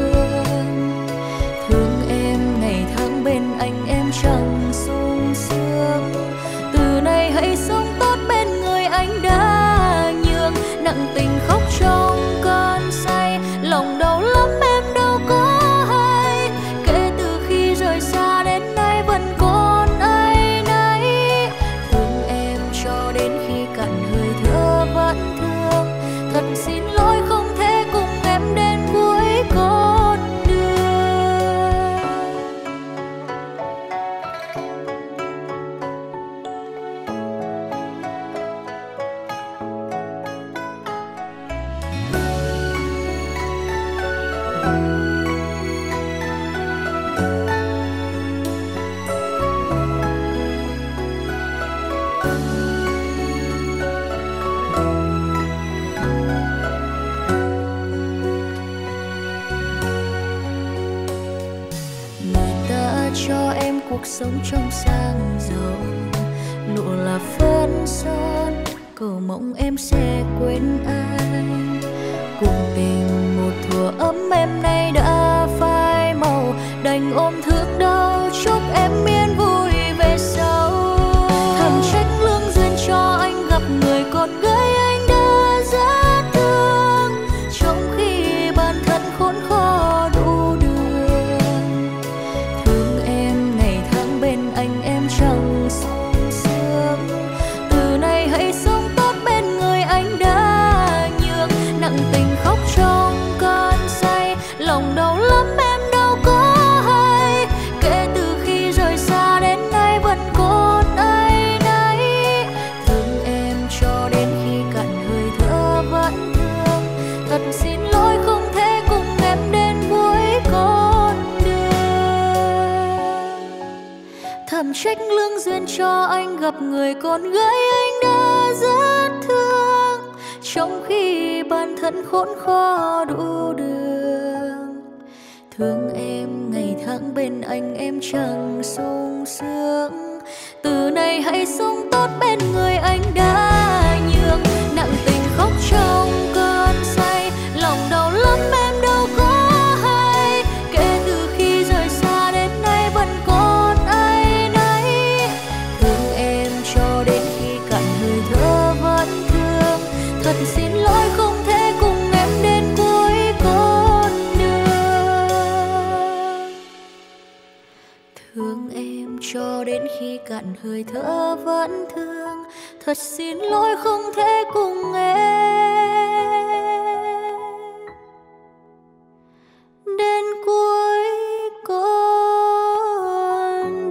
đường. Thương em ngày tháng bên anh em chẳng sung sướng, từ nay hãy sống tốt bên người anh đã nhường. Nặng tình khóc trong cơn say, lòng đau lắm em đâu có hay. Kể từ khi rời xa đến nay vẫn còn áy náy. Thương em cho đến khi cạn hơi thở vẫn thương. Thật xin lỗi không thể cùng em đến cuối con đường. Cho em cuộc sống trong sang giàu, lụa là phấn son, cầu mong em sẽ quên anh. Cuộc tình một thuở ấm em nay đã phai màu, đành ôm thương đau, chúc em miên vui về sau. Thầm trách lương duyên cho anh gặp người con gái anh đã rất thương, trong khi bản thân khốn khó đủ đường. Thương em ngày tháng bên anh em chẳng sung sướng, từ nay hãy sống tốt bên người anh đã nhường. Nặng tình khóc trong cơn say, lòng đau lắm em đâu có hay. Kể từ khi rời xa đến nay vẫn còn ai nấy. Thương em cho đến khi cạn hơi thở vẫn thương. Thật xin lỗi không thể cùng em đến cuối con đường. Thầm trách lương duyên cho anh gặp người con gái anh đã rất thương, trong khi bản thân khốn khó đủ đường. Thương em ngày tháng bên anh em chẳng sung sướng, từ nay hãy sống tốt bên người anh đã nhường. Nặng tình khóc trong cơn say, lòng đau lắm em đâu có hay. Kể từ khi rời xa đến nay vẫn còn ai nấy. Thương em cho đến khi cạn hơi thở vẫn thương. Thật xin lỗi không thể cùng em đến cuối con đường. Thương em cho đến khi cạn hơi thở vẫn thương. Thật xin lỗi không thể cùng em đến cuối con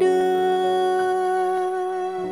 đường.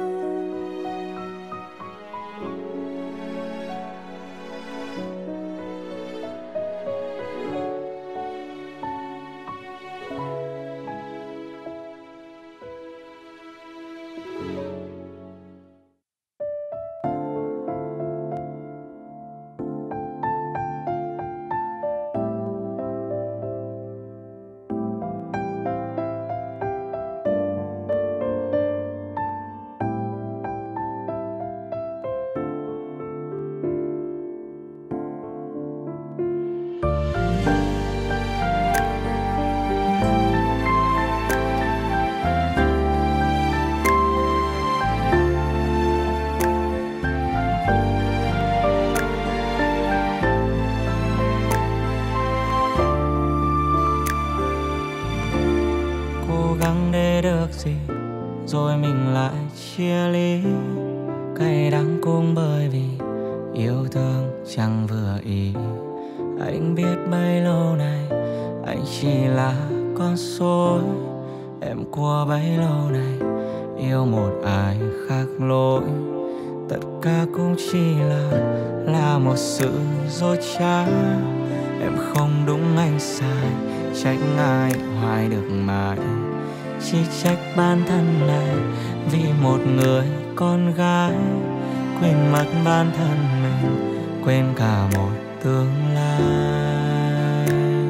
Cố gắng để được gì rồi mình lại chia ly. Cay đắng cũng bởi vì yêu thương chẳng vừa ý. Anh biết bấy lâu nay anh chỉ là con số. Em của bấy lâu nay yêu một ai khác lối. Tất cả cũng chỉ là là một sự dối trá. Em không đúng anh sai, trách ai hoài được mãi. Chỉ trách bản thân này vì một người con gái quên mất bản thân mình, quên cả một tương lai.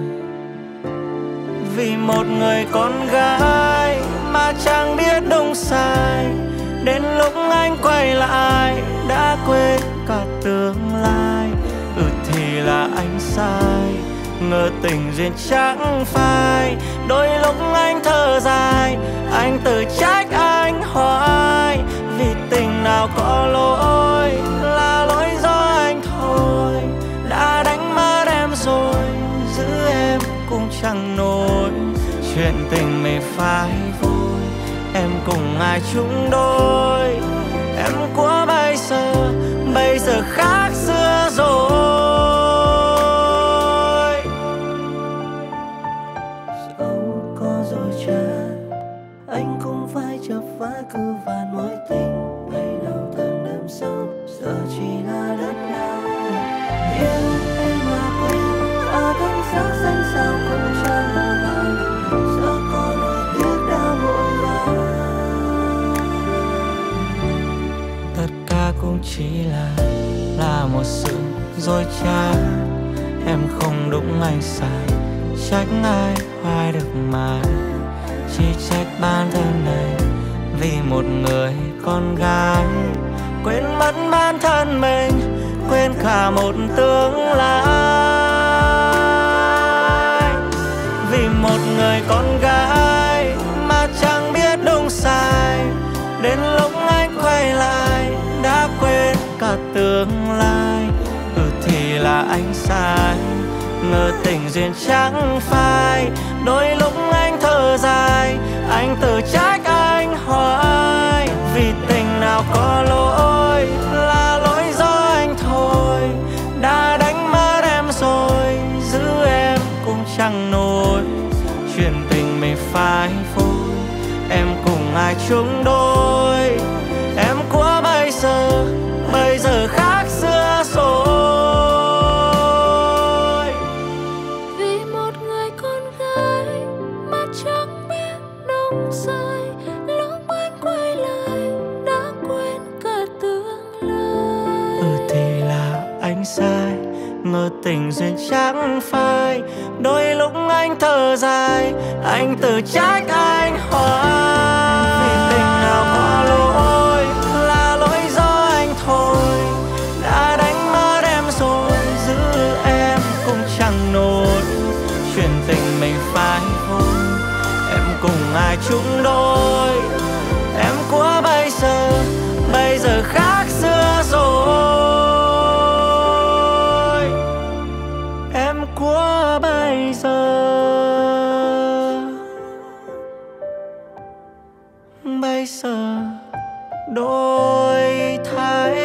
Vì một người con gái mà chẳng biết đúng sai, đến lúc anh quay lại đã quên cả tương lai. Ừ thì là anh sai, ngờ tình duyên chẳng phai. Đôi lúc anh thở dài, anh tự trách anh hoài. Vì tình nào có lỗi là lỗi do anh thôi. Đã đánh mất em rồi, giữ em cũng chẳng nổi. Chuyện tình mê phai vui, em cùng ai chung đôi. Em của bây giờ, bây giờ khác xưa rồi. Anh cũng phải chập phá cứ vàn mối tình. Ngày nào từng đêm sâu, giờ chỉ là đất đau. Yêu em mà quên, ở cánh sắc xanh sao cũng chẳng bằng. Giờ có nỗi tiếc đã muộn màng. Tất cả cũng chỉ là là một sự dối trá. Em không đúng anh sai, trách ai hoài được mà. Chỉ trách bản thân này vì một người con gái quên mất bản thân mình, quên cả một tương lai. Vì một người con gái Đến lúc anh quay lại đã quên cả tương lai. Ừ thì là anh sai, ngờ tình duyên chẳng phai. Đôi lúc anh thở dài, anh tự trách anh hoài. Vì tình nào có lỗi, là lỗi do anh thôi. Đã đánh mất em rồi, giữ em cũng chẳng nổi. Chuyện tình mình phai phôi, em cùng ai chung đôi. Em của bây giờ, bây giờ khác xưa rồi. Vì một người con gái mà chẳng biết đông dài, lúc anh quay lại đã quên cả tương lai. Ừ thì là anh sai, ngờ tình duyên chẳng phai. Đôi lúc anh thở dài, anh tự trách anh hoài. Vì tình nào có lỗi, là lỗi do anh thôi. Đã đánh mất em rồi, giữ em cũng chẳng nổi. Chuyện tình mình phai thôi, em cùng ai chung đôi. Em của bây giờ, bây giờ khác xưa rồi. Em của bây giờ, bây giờ đổi thay.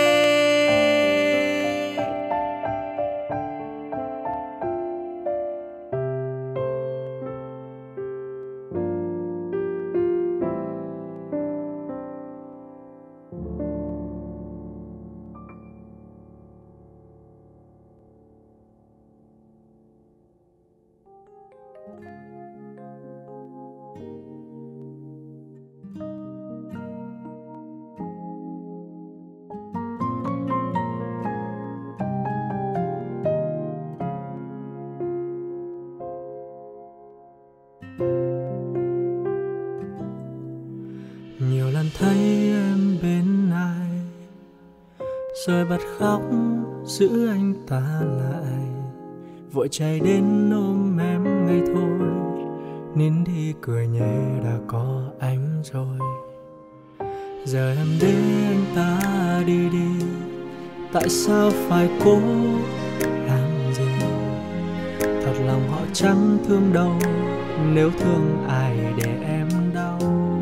Nhiều lần thấy em bên ai, rồi bật khóc giữ anh ta lại. Vội chạy đến ôm em ngay thôi, nín đi cười nhẹ đã có anh rồi. Giờ em để anh ta đi đi, tại sao phải cố làm gì? Thật lòng họ chẳng thương đâu, nếu thương ai để em đau.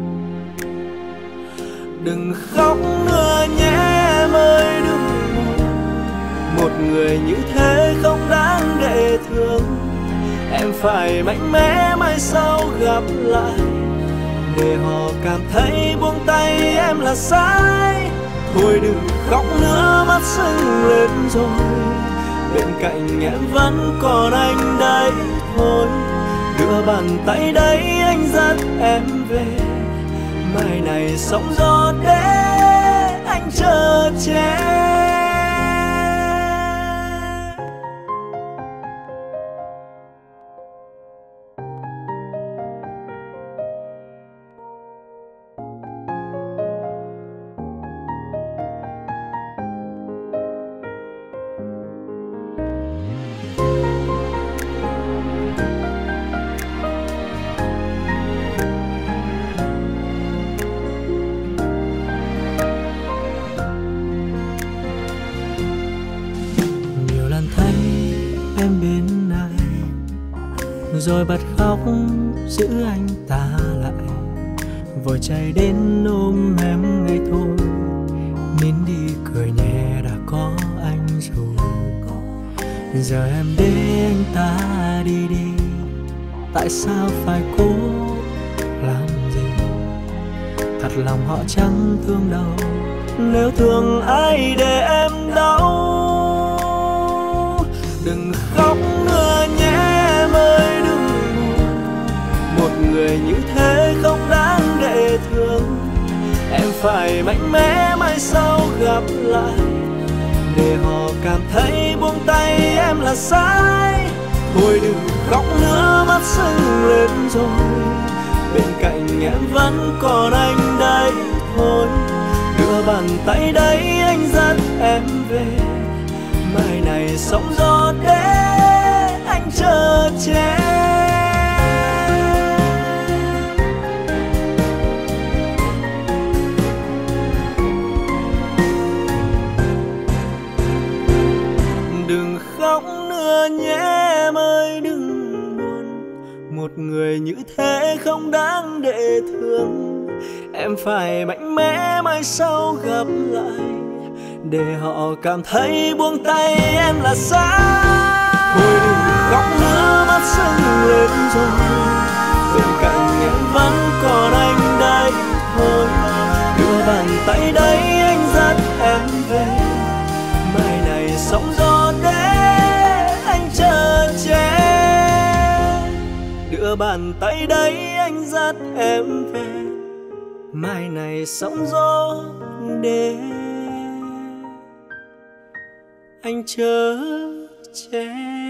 Đừng khóc nữa nhé em ơi, đừng buồn. Một người như thế không đáng để thương. Em phải mạnh mẽ mai sau gặp lại, để họ cảm thấy buông tay em là sai. Thôi đừng khóc nữa, mắt sưng lên rồi. Bên cạnh em vẫn còn anh đây thôi. Đưa bàn tay đấy anh dắt em về. Mai này sóng gió để anh chờ che. Rồi bật khóc giữ anh ta lại. Vội chạy đến ôm em ngay thôi, nín đi cười nhẹ đã có anh rồi. Giờ em để anh ta đi đi, tại sao phải cố làm gì? Thật lòng họ chẳng thương đâu, nếu thương ai để em đau. Đừng khóc nữa nhé em ơi, đừng buồn. Một người như thế không đáng để thương. Em phải mạnh mẽ mai sau gặp lại, để họ cảm thấy buông tay em là sai. Thôi đừng khóc nữa, mắt sưng lên rồi. Bên cạnh em vẫn còn anh đây thôi. Đưa bàn tay đấy anh dắt em về. Mai này sóng gió để anh chờ che. như thế không đáng để thương. Em phải mạnh mẽ mai sau gặp lại, để họ cảm thấy buông tay em là sai. Thôi đừng khóc nữa, mắt sưng lên rồi, bên cạnh em vẫn còn anh đây thôi. Đưa bàn tay đây anh dắt em về, mai này sóng gió để anh chờ che. Đưa bàn tay đây anh dắt em về, mai này sóng gió để anh chở che.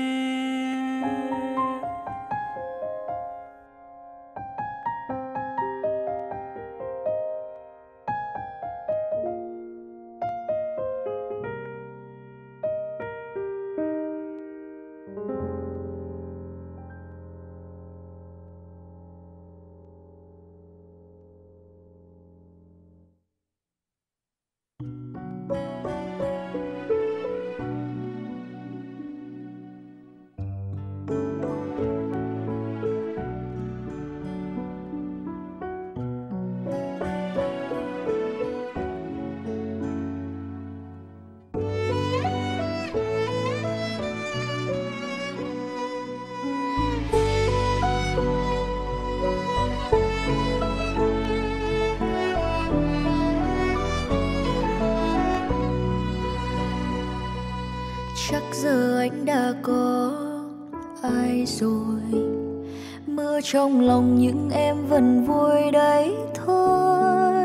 Chắc giờ anh đã có ai rồi, mơ trong lòng nhưng em vẫn vui đấy thôi.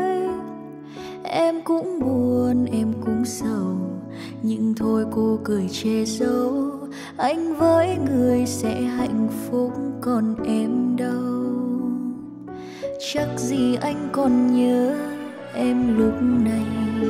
Em cũng buồn, em cũng sầu, nhưng thôi cô cười che giấu. Anh với người sẽ hạnh phúc, còn em đâu. Chắc gì anh còn nhớ em lúc này.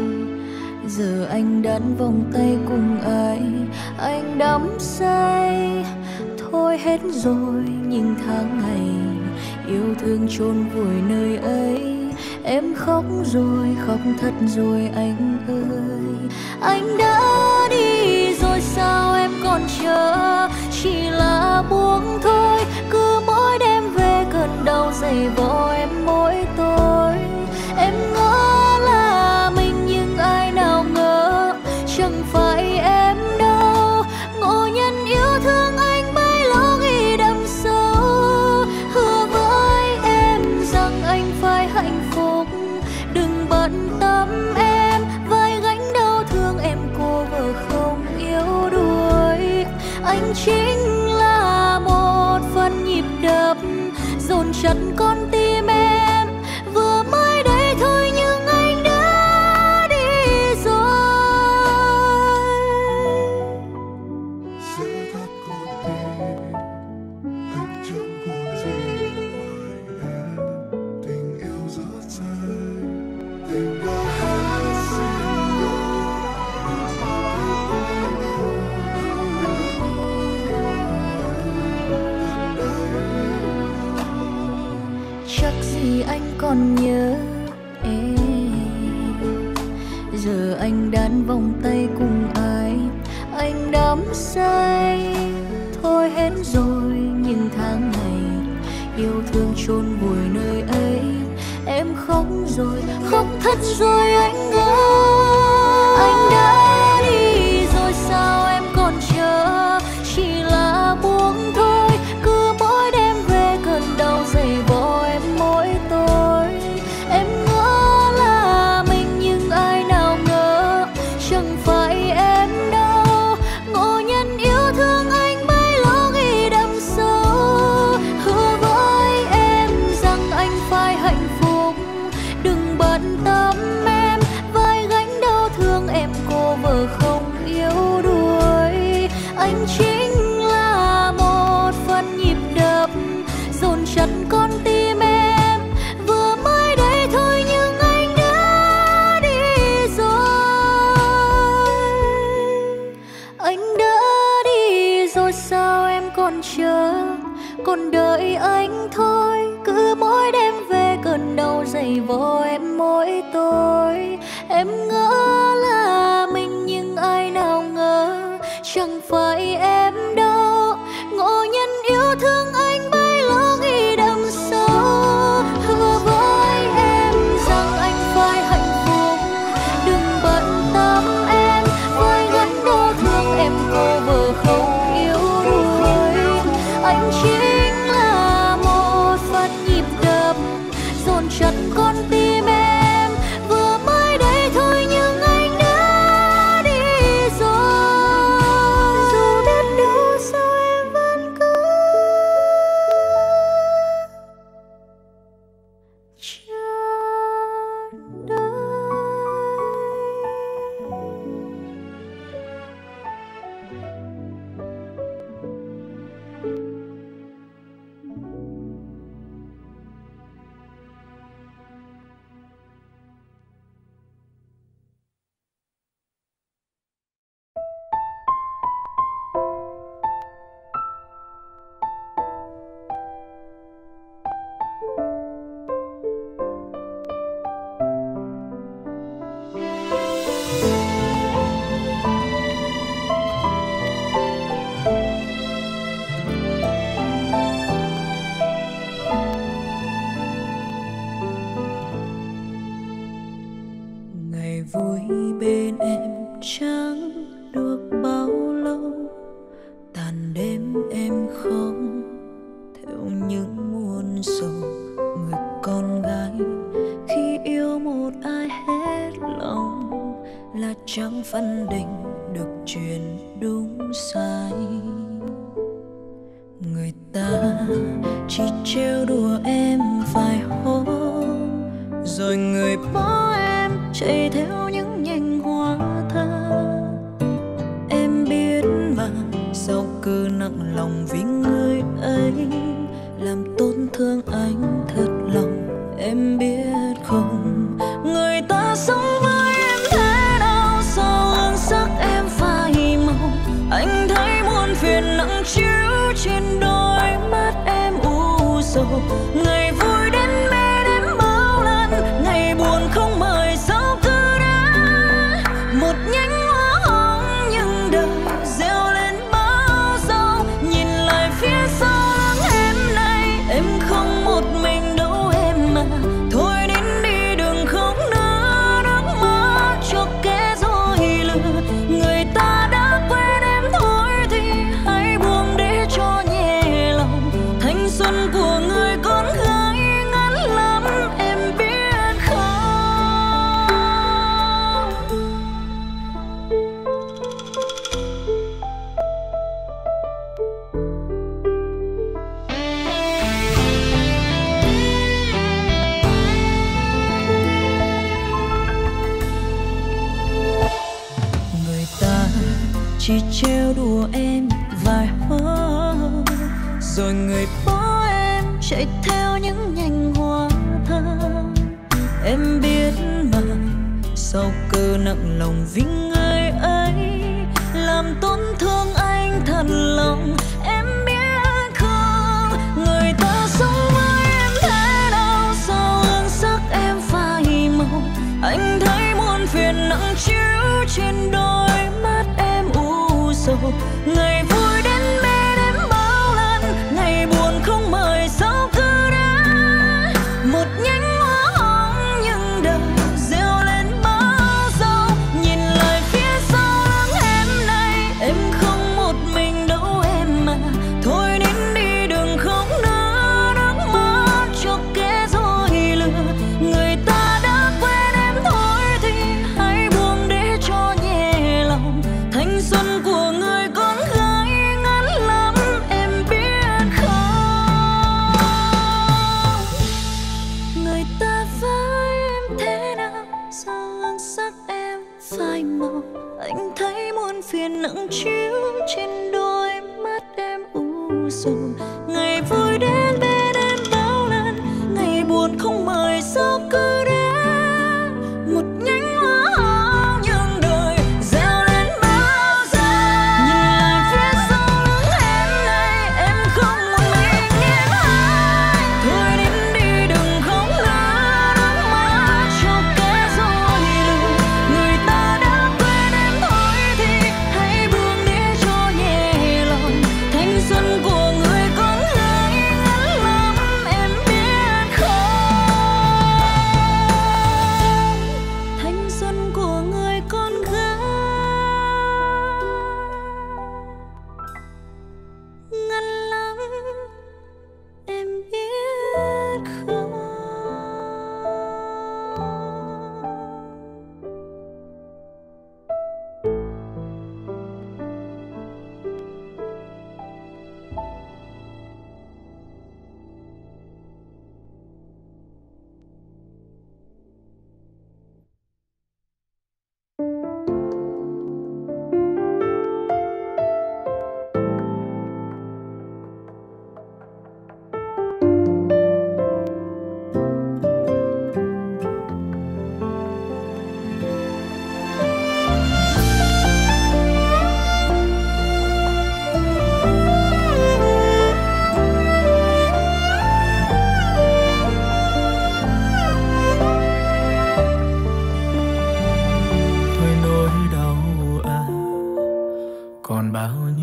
Giờ anh đan vòng tay cùng ai, anh đắm say. Thôi hết rồi những tháng ngày yêu thương chôn vùi nơi ấy. Em khóc rồi, khóc thật rồi anh ơi. Anh đã đi rồi sao em còn chờ, chỉ là buông thôi. Cứ mỗi đêm về cơn đau dày vò em mỗi tối. Em ngỡ là mình nhưng ai nào ngờ chẳng phải em đâu. Ngộ nhân yêu thương anh bấy lâu ghi đậm sâu. Hứa với em rằng anh phải hạnh phúc, đừng bận tâm em vai gánh đau thương em cô vợ không yếu đuối. Anh chính là một phần nhịp đập dồn chặt con tim em. Vừa mới đây thôi nhưng anh đã đi rồi. Sẽ thắt con tim anh chẳng còn gì ngoài em. Tình yêu rất dài, tình đã hết xin lỗi. Chắc gì anh còn nhớ em. Giờ anh đan vòng tay cùng ai, anh đắm say. Thôi hết rồi những tháng ngày yêu thương chôn vùi nơi ấy. Em khóc rồi, khóc thật rồi anh ơi. Anh đã đi rồi sao em còn chờ, chỉ là buông thôi. Cứ mỗi đêm về cơn đau dày vò em mỗi tối. Em ngỡ là mình nhưng ai nào ngờ chẳng phải em đâu. Ngộ nhân yêu thương anh bấy lâu ghi đậm sâu. Hứa với em rằng anh phải hạnh phúc, đừng bận tâm em vai gánh đau thương em cô vợ không yếu đuối. Anh chính là một phần nhịp đập dồn chặt con tim em. Vừa mới đây thôi nhưng anh đã đi rồi. Anh đã đi rồi sao em còn chờ, còn đợi anh thôi. Cứ mỗi đêm về cơn đau dày vò em mỗi tối. Em ngỡ là mình nhưng ai nào ngờ chẳng phải em đâu. Ngộ nhân yêu thương anh bấy lâu ghi đậm chặt con tim em. Vừa mới đây thôi nhưng anh đã đi rồi. Dù biết đâu sao em vẫn cứ chờ đợi. Ngày vui bên em chẳng được bao lâu, tàn đêm em không theo những muôn sầu. Người con gái khi yêu một ai hết lòng là chẳng phân định được chuyện đúng sai. Người ta chỉ trêu đùa em vài hôm, rồi người bỏ em chạy theo những nhành hoa thơm. Em biết mà sao cứ nặng lòng vì người ấy, làm tổn thương anh thật lòng. Em biết không, người ta sống với em thế nào, sao hương sắc em phai màu. Anh thấy muôn phiền nặng chiếu trên đôi mắt em u sầu. Ngày vui đến bên em bao lần, ngày buồn không mời sao cứ đã. Một nhánh hoa hồng nhưng đời gieo lên bao dâu. Nhìn lại phía sau lưng em này, em không một mình đâu em mà. Thôi đến đi đừng khóc nữa, nước mắt cho kẻ dối lừa. Người ta đã quên em thôi thì hãy buông để cho nhẹ lòng. Thanh xuân của người con gái ngắn lắm em biết không. Người ta chỉ trêu đùa em vài hôm, rồi người bỏ em chạy theo những nhành hoa thơm. Em biết mà sao cứ nặng lòng vì người ấy, làm tổn thương anh thật lòng. Em biết không, người ta sống với em thế nào, sao hương sắc em phai màu. Anh thấy muôn phiền nặng chiếu trên đôi mắt em u sầu. Ngày vui đến bên em bao lần, ngày buồn không mời sao cứ đã. Một nhánh hoa hồng nhưng đời gieo lên bao dâu. Nhìn lại phía sau lưng em này, em không một mình đâu em mà. Thôi đến đi đừng khóc nữa, nước mắt cho kẻ dối lừa. Người ta đã quên em thôi thì hãy buông để cho nhẹ lòng. Thanh xuân của người con gái ngắn lắm em biết không. Người ta với em thế nào, sao hương sắc em phai màu. Anh thấy muôn phiền nặng chiếu trên đôi mắt em u sầu. Ngày vui đến bên em bao lần, ngày buồn không mời sao cứ đã. Một nhánh hoa hồng nhưng đời gieo lên bao giờ. Nhìn lại phía sau lưng em này, em không một mình em ai. Thôi đến đi đừng khóc nữa, nước mắt cho kẻ dối lừa. Người ta đã quên em thôi thì hãy buông để cho nhẹ lòng. Thanh xuân của người con gái ngắn lắm em biết không.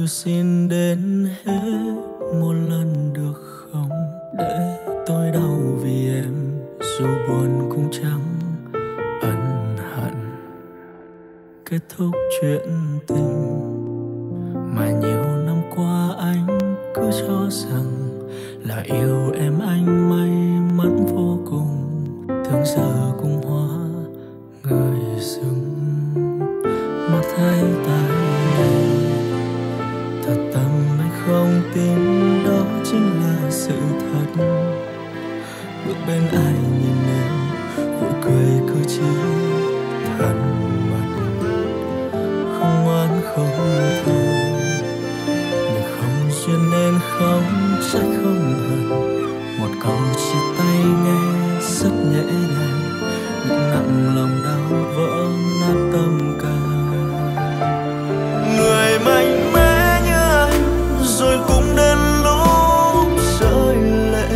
như xin đến hết một lần được không, để tôi đau vì em, dù buồn cũng chẳng ân hận. Kết thúc chuyện tình mà nhiều năm qua anh cứ cho rằng là yêu em, anh may mắn vô cùng. Thương giờ cũng hóa người dưng, mà thấy tay này thật tâm anh không tin đó chính là sự thật. Bước bên ai nhìn em vội cười cử chỉ thân mật, không oán không thù, mình không duyên nên không trách không hận. Một câu chia tay nghe rất nhẹ nhàng, nhưng nặng lòng đau vỡ nát tâm can. Người mạnh mẽ như anh rồi cũng đến lúc rơi lệ,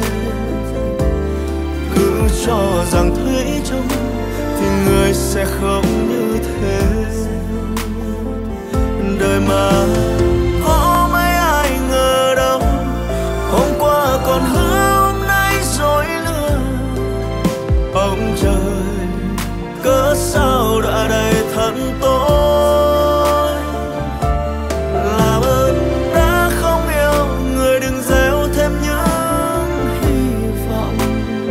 cứ cho rằng thủy chung thì người sẽ không như thế. Đời mà có mấy ai ngờ đâu, hôm qua còn hứa hôm nay dối lừa. Ông trời cớ sao đã đầy thân tôi, làm ơn đã không yêu người đừng gieo thêm những hy vọng.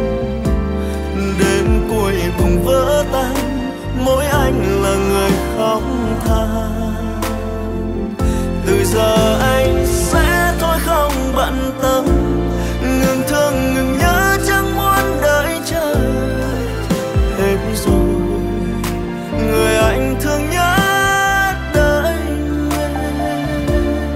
Đến cuối cùng vỡ tan, mỗi anh là người khóc than. Từ giờ anh sẽ thôi không bận tâm, ngừng thương ngừng nhớ chẳng muốn đợi chờ. Hết rồi người anh thương nhất đời người.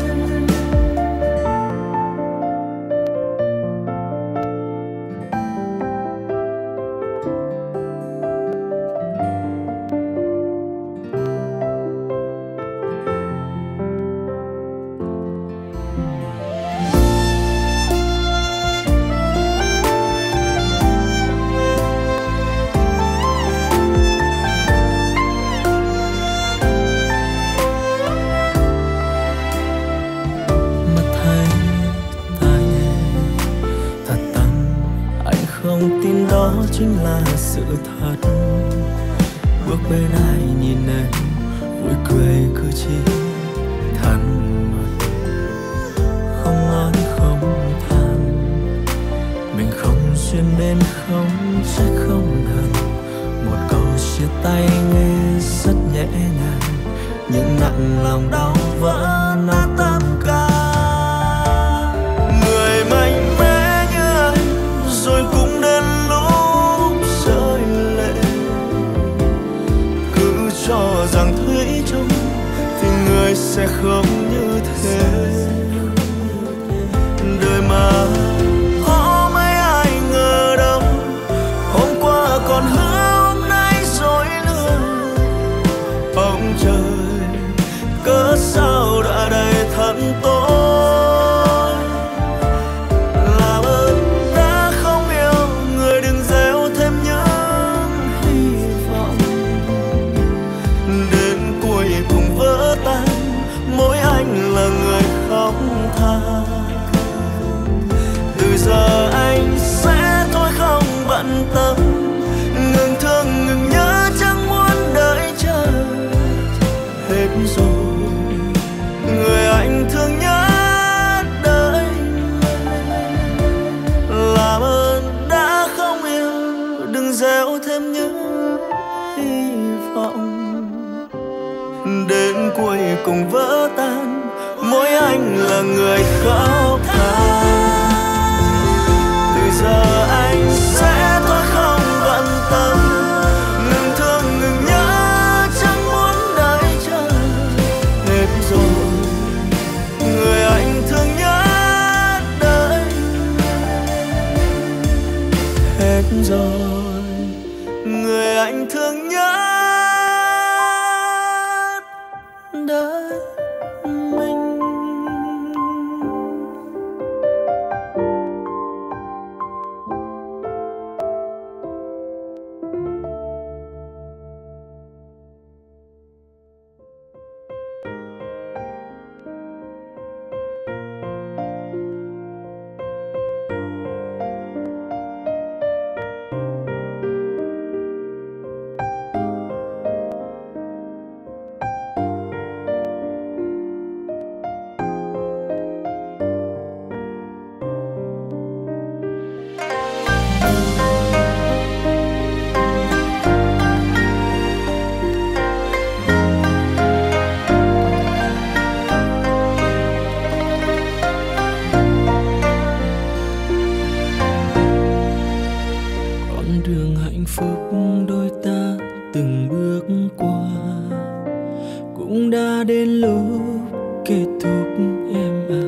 Đó chính là sự thật. Bước bên ai nhìn em vui cười cử chỉ thân mật, không oán không than, mình không duyên nên không trách không hận. Một câu chia tay nghe rất nhẹ nhàng, nhưng nặng lòng đau vỡ nát tâm can. Người mạnh mẽ như anh rồi cũng đến cho rằng thủy chung thì người sẽ không như thế. Đời mà có mấy ai ngờ đâu, hôm qua còn hứa hôm nay dối lừa. Ông trời cớ sao đã đầy thân tôi, làm ơn đã không yêu người đừng gieo thêm những hy vọng. Đến cuối cùng vỡ tan, mỗi anh là người khóc than. Từ giờ anh sẽ thôi không bận tâm, ngừng thương ngừng nhớ chẳng muốn đợi chờ. Hết rồi người anh thương nhất đời người, làm ơn đã không yêu đừng gieo thêm những hy vọng. Đến cuối cùng vỡ tan, mỗi anh là người khóc than. Từ giờ anh sẽ thôi không bận tâm, ngừng thương ngừng nhớ chẳng muốn đợi chờ. Hết rồi người anh thương nhất đời, hết rồi người anh thương nhất đời mình. phúc đôi ta từng bước qua, cũng đã đến lúc kết thúc em à.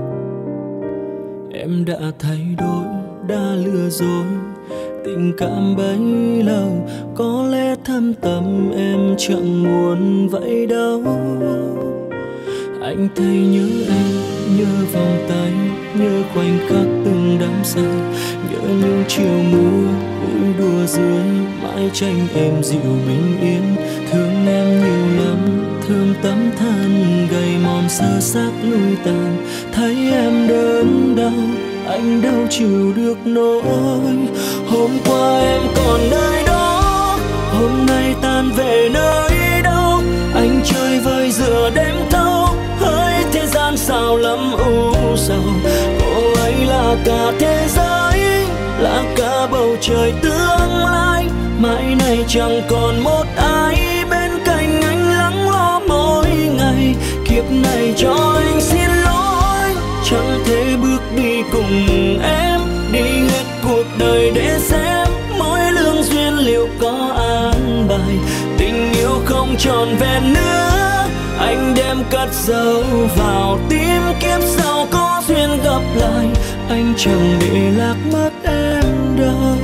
Em đã thay đổi, đã lừa dối, tình cảm bấy lâu có lẽ thâm tâm em chẳng muốn vậy đâu. Anh thấy nhớ em, nhớ vòng tay, nhớ khoảnh khắc từng đắm say, nhớ những chiều mưa vui đùa dưới mái tranh em dịu bình yên. Thương em nhiều lắm, thương tấm thân gầy mòn sơ xác lui tàn, thấy em đớn đau anh đâu chịu được nỗi. Hôm qua em còn nơi đó, hôm nay tan về nơi đâu. Anh chơi vơi giữa đêm thâu, hỡi thế gian sao lắm u sầu. Cô ấy là cả thế giới, là cả bầu trời tương lai. Mãi này chẳng còn một ai bên cạnh anh lắng lo mỗi ngày. Kiếp này cho anh xin lỗi, chẳng thể bước đi cùng em, đi hết cuộc đời để xem mỗi lương duyên liệu có an bài. Tình yêu không tròn vẹn nữa, anh đem cất dấu vào tim. Kiếp sau có duyên gặp lại, anh chẳng để lạc mất em đâu.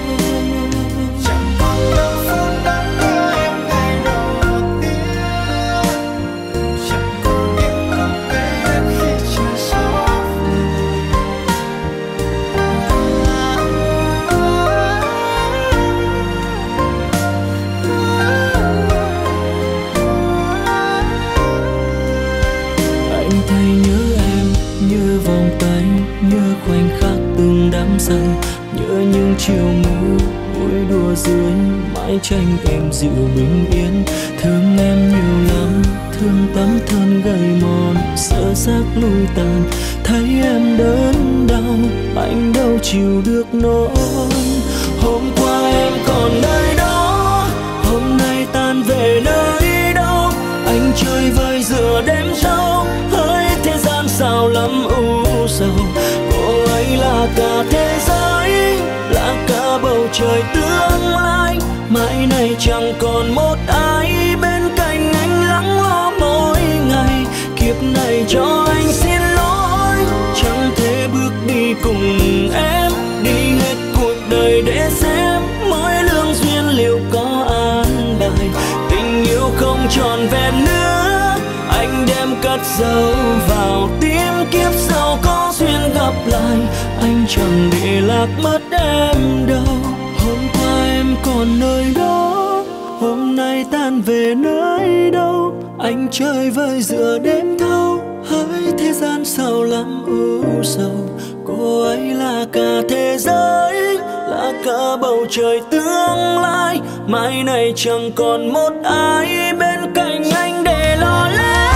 Say, nhớ những chiều mưa vui đùa dưới mái tranh em dịu bình yên. Thương em nhiều lắm, thương tấm thân gầy mòn sơ xác lui tàn, thấy em đớn đau anh đâu chịu được nỗi. Hôm qua em còn nơi đó, hôm nay tan về nơi đâu. Anh chơi vơi giữa đêm thâu, hỡi thế gian sao lắm u sầu. Cô ấy là cả thế giới, là cả bầu trời tương lai. Mãi này chẳng còn một ai bên cạnh anh lắng lo mỗi ngày. Kiếp này cho anh xin lỗi, chẳng thể bước đi cùng em, đi hết cuộc đời để xem mỗi lương duyên liệu có an bài. Tình yêu không tròn vẹn nữa, anh đem cất dấu vào tim. Kiếp sau có duyên gặp lại, anh chẳng để lạc mất em đâu. Hôm qua em còn nơi đó, hôm nay tan về nơi đâu. Anh chơi vơi giữa đêm thâu, hỡi thế gian sao lắm u sầu. Cô ấy là cả thế giới, là cả bầu trời tương lai. Mai này chẳng còn một ai bên cạnh anh để lo lắng.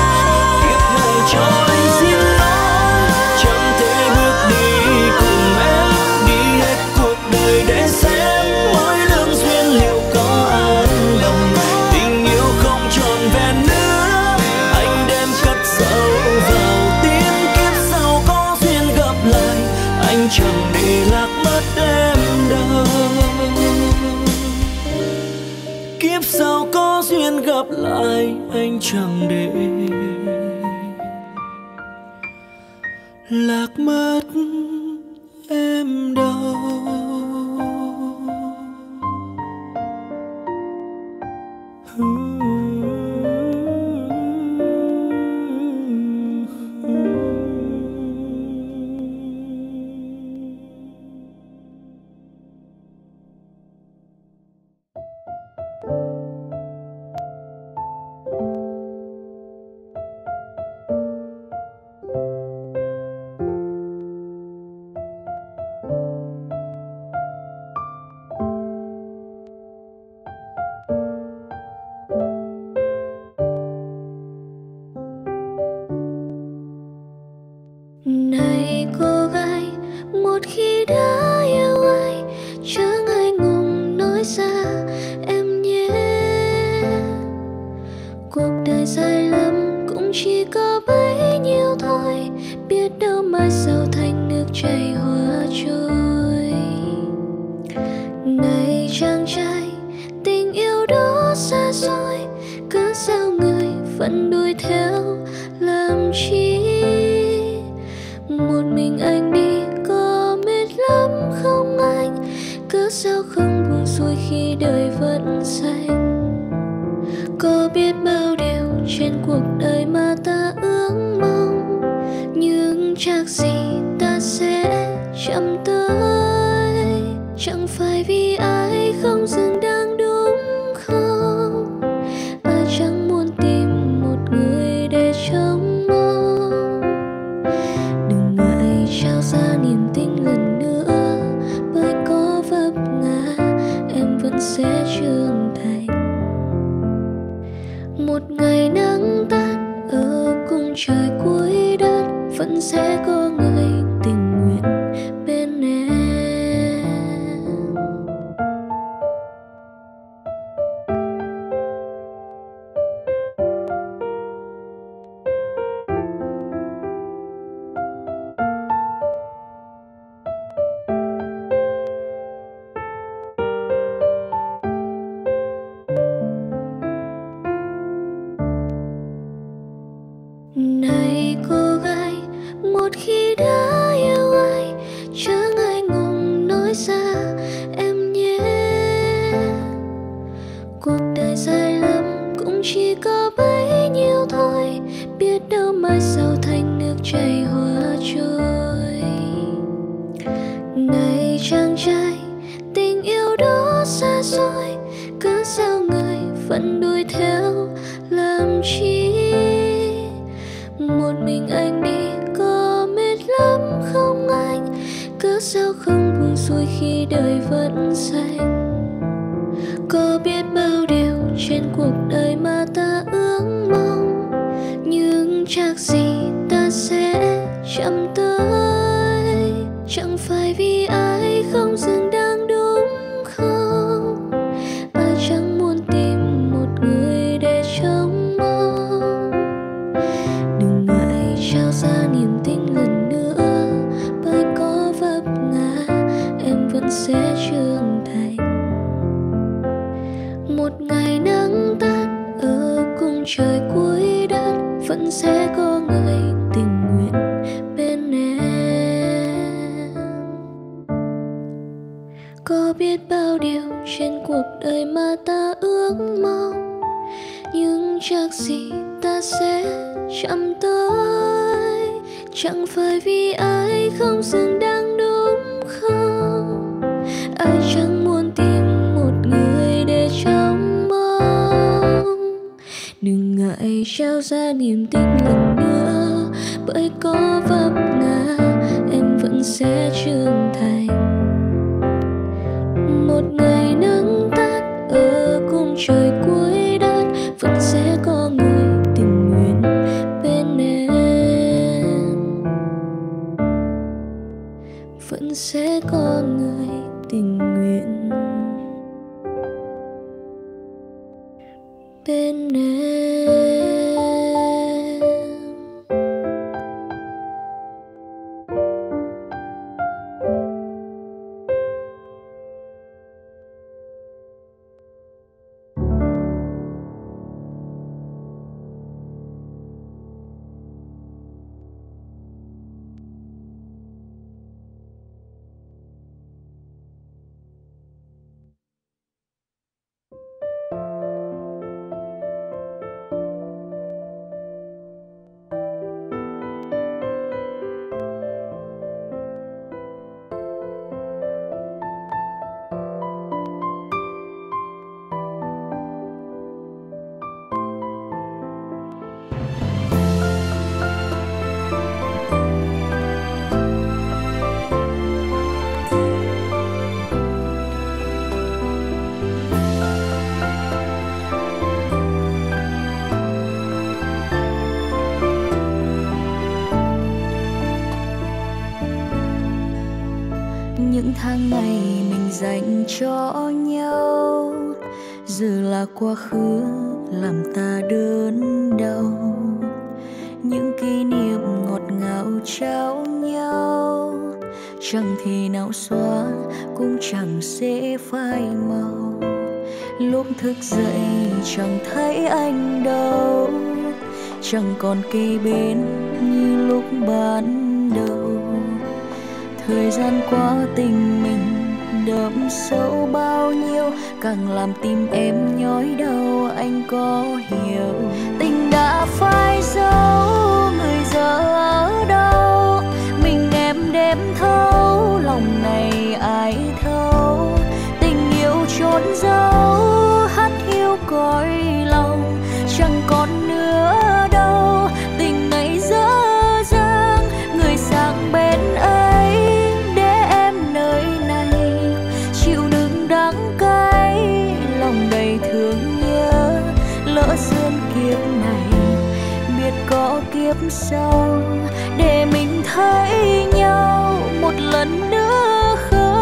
Kiếp này cho anh xin lỗi, chẳng thể bước đi cùng em, đi hết cuộc đời để xem mỗi lương duyên liệu có an bài. Tình yêu không tròn vẹn nữa, anh đem cất dấu vào tim. Kiếp sau có duyên gặp lại, anh chẳng để lạc mất em đâu. Kiếp sau có duyên gặp lại, anh chẳng để lạc mất em đâu. sao không buông xuôi khi đời vẫn xanh. Có biết bao điều trên cuộc đời mà ta ước mong, nhưng chắc gì ta sẽ chậm tới. Chẳng phải vì ai không dừng đang đúng không? Ai chẳng muốn tìm một người để trông mong. Đừng ngại trao ra niềm tin lần nữa, bởi có vấp ngã em vẫn sẽ trưởng thành. Một ngày nắng tắt ở cung trời cuối đất, vẫn sẽ có người tình nguyện bên em. Này cô gái, một khi đã yêu ai, chớ ngại ngùng nói ra em nhé. Cuộc đời dài lắm cũng chỉ có bấy nhiêu thôi, biết đâu mai sau thành nước chảy hòa trôi. Này chàng trai, tình yêu đó xa xôi, cứ sao người vẫn đuổi theo làm chi? Một mình anh đi có mệt lắm không anh? Cớ sao không buông xuôi khi đời vẫn xanh? Có biết bao điều trên cuộc đời mà ta ước mong, nhưng chắc gì ta sẽ chậm tới. Chẳng phải vì ai không dừng đang đúng không? Ai chẳng muốn tìm một người để trông mong. Đừng ngại trao ra niềm tin lần nữa, bởi có vấp ngã em vẫn sẽ trưởng thành. Một ngày nắng tắt ở cung trời cuối đất, vẫn sẽ có người tình nguyện bên em. Có biết bao điều trên cuộc đời mà ta ước mong, nhưng chắc gì ta sẽ chậm tới. Chẳng phải vì ai không dừng đang đúng không? Ai chẳng muốn tìm một người để trông mong. Đừng ngại trao ra niềm tin lần nữa, bởi có vấp ngã em vẫn sẽ trưởng thành. Một ngày nắng tắt ở cung trời cuối đất, vẫn sẽ có người tình nguyện bên em. Vẫn sẽ có người tình nguyện bên em. Những tháng ngày mình dành cho nhau, giờ là quá khứ làm ta đớn đau. Những kỷ niệm ngọt ngào trao nhau, chẳng thể nào xóa cũng chẳng sẽ phai màu. Lúc thức dậy chẳng thấy anh đâu, chẳng còn kề bên như lúc ban đầu. Thời gian qua tình mình đậm sâu bao nhiêu, càng làm tim em nhói đau. Anh có hiểu tình đã phai dấu, người giờ ở đâu? Mình em đêm thâu, lòng này ai thấu? Tình yêu trốn dấu, hát hiu cõi lòng, chẳng còn nữa đâu. Tình này dở dang, người sang bên ấy, để em nơi này chịu đựng đắng cay. Lòng đầy thương nhớ, lỡ duyên kiếp này, biết có kiếp sau, để mình thấy nhau một lần nữa không?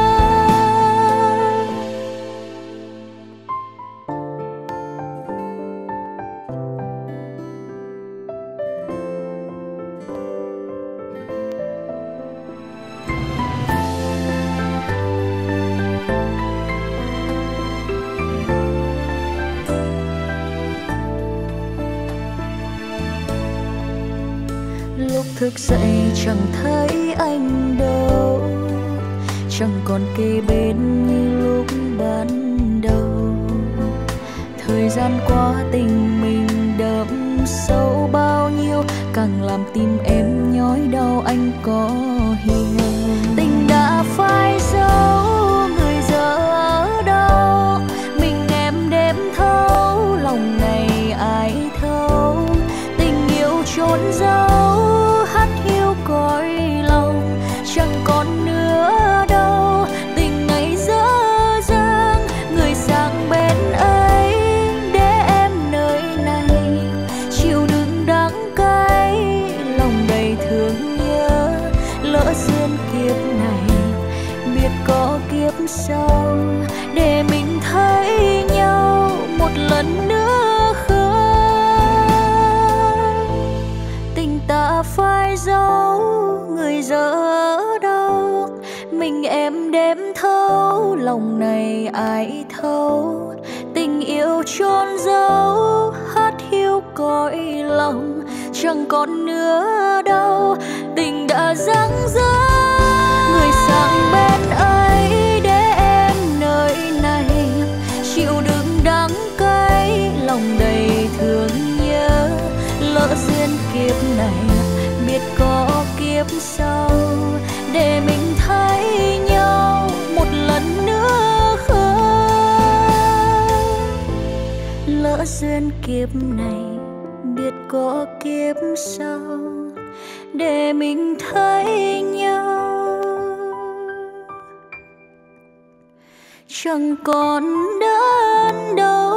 Lúc thức dậy chẳng thấy anh đâu, chẳng còn kề bên như lúc ban đầu. Thời gian qua tình mình đậm sâu bao nhiêu, càng làm tim em nhói đau. Anh có hiểu tình đã phai dấu, người giờ ở đâu? Mình em đêm thâu, lòng này ai thấu? Tình yêu trốn dấu, hát hiu cõi lòng, chẳng còn nữa đâu. Tình này dở dang, người sang bên ấy, để em nơi này chịu đựng đắng cay. Lòng đầy thương nhớ, lỡ duyên kiếp này, biết có kiếp sau, để mình thấy nhau một lần nữa không? Tình ta phai dấu, người giờ ở đâu? Mình em đêm thâu, lòng này ai thấu? Tình yêu trốn dấu, hát hiu cõi lòng, chẳng còn nữa đâu. Tình đã răng rỡ, người sang bên ấy, để em nơi này chịu đựng đắng cay. Lòng đầy thương nhớ, lỡ duyên kiếp này, biết có kiếp sau, để mình thấy nhau một lần nữa không? Lỡ duyên kiếp này, biết có kiếp sau, để mình thấy nhau chẳng còn đớn đau.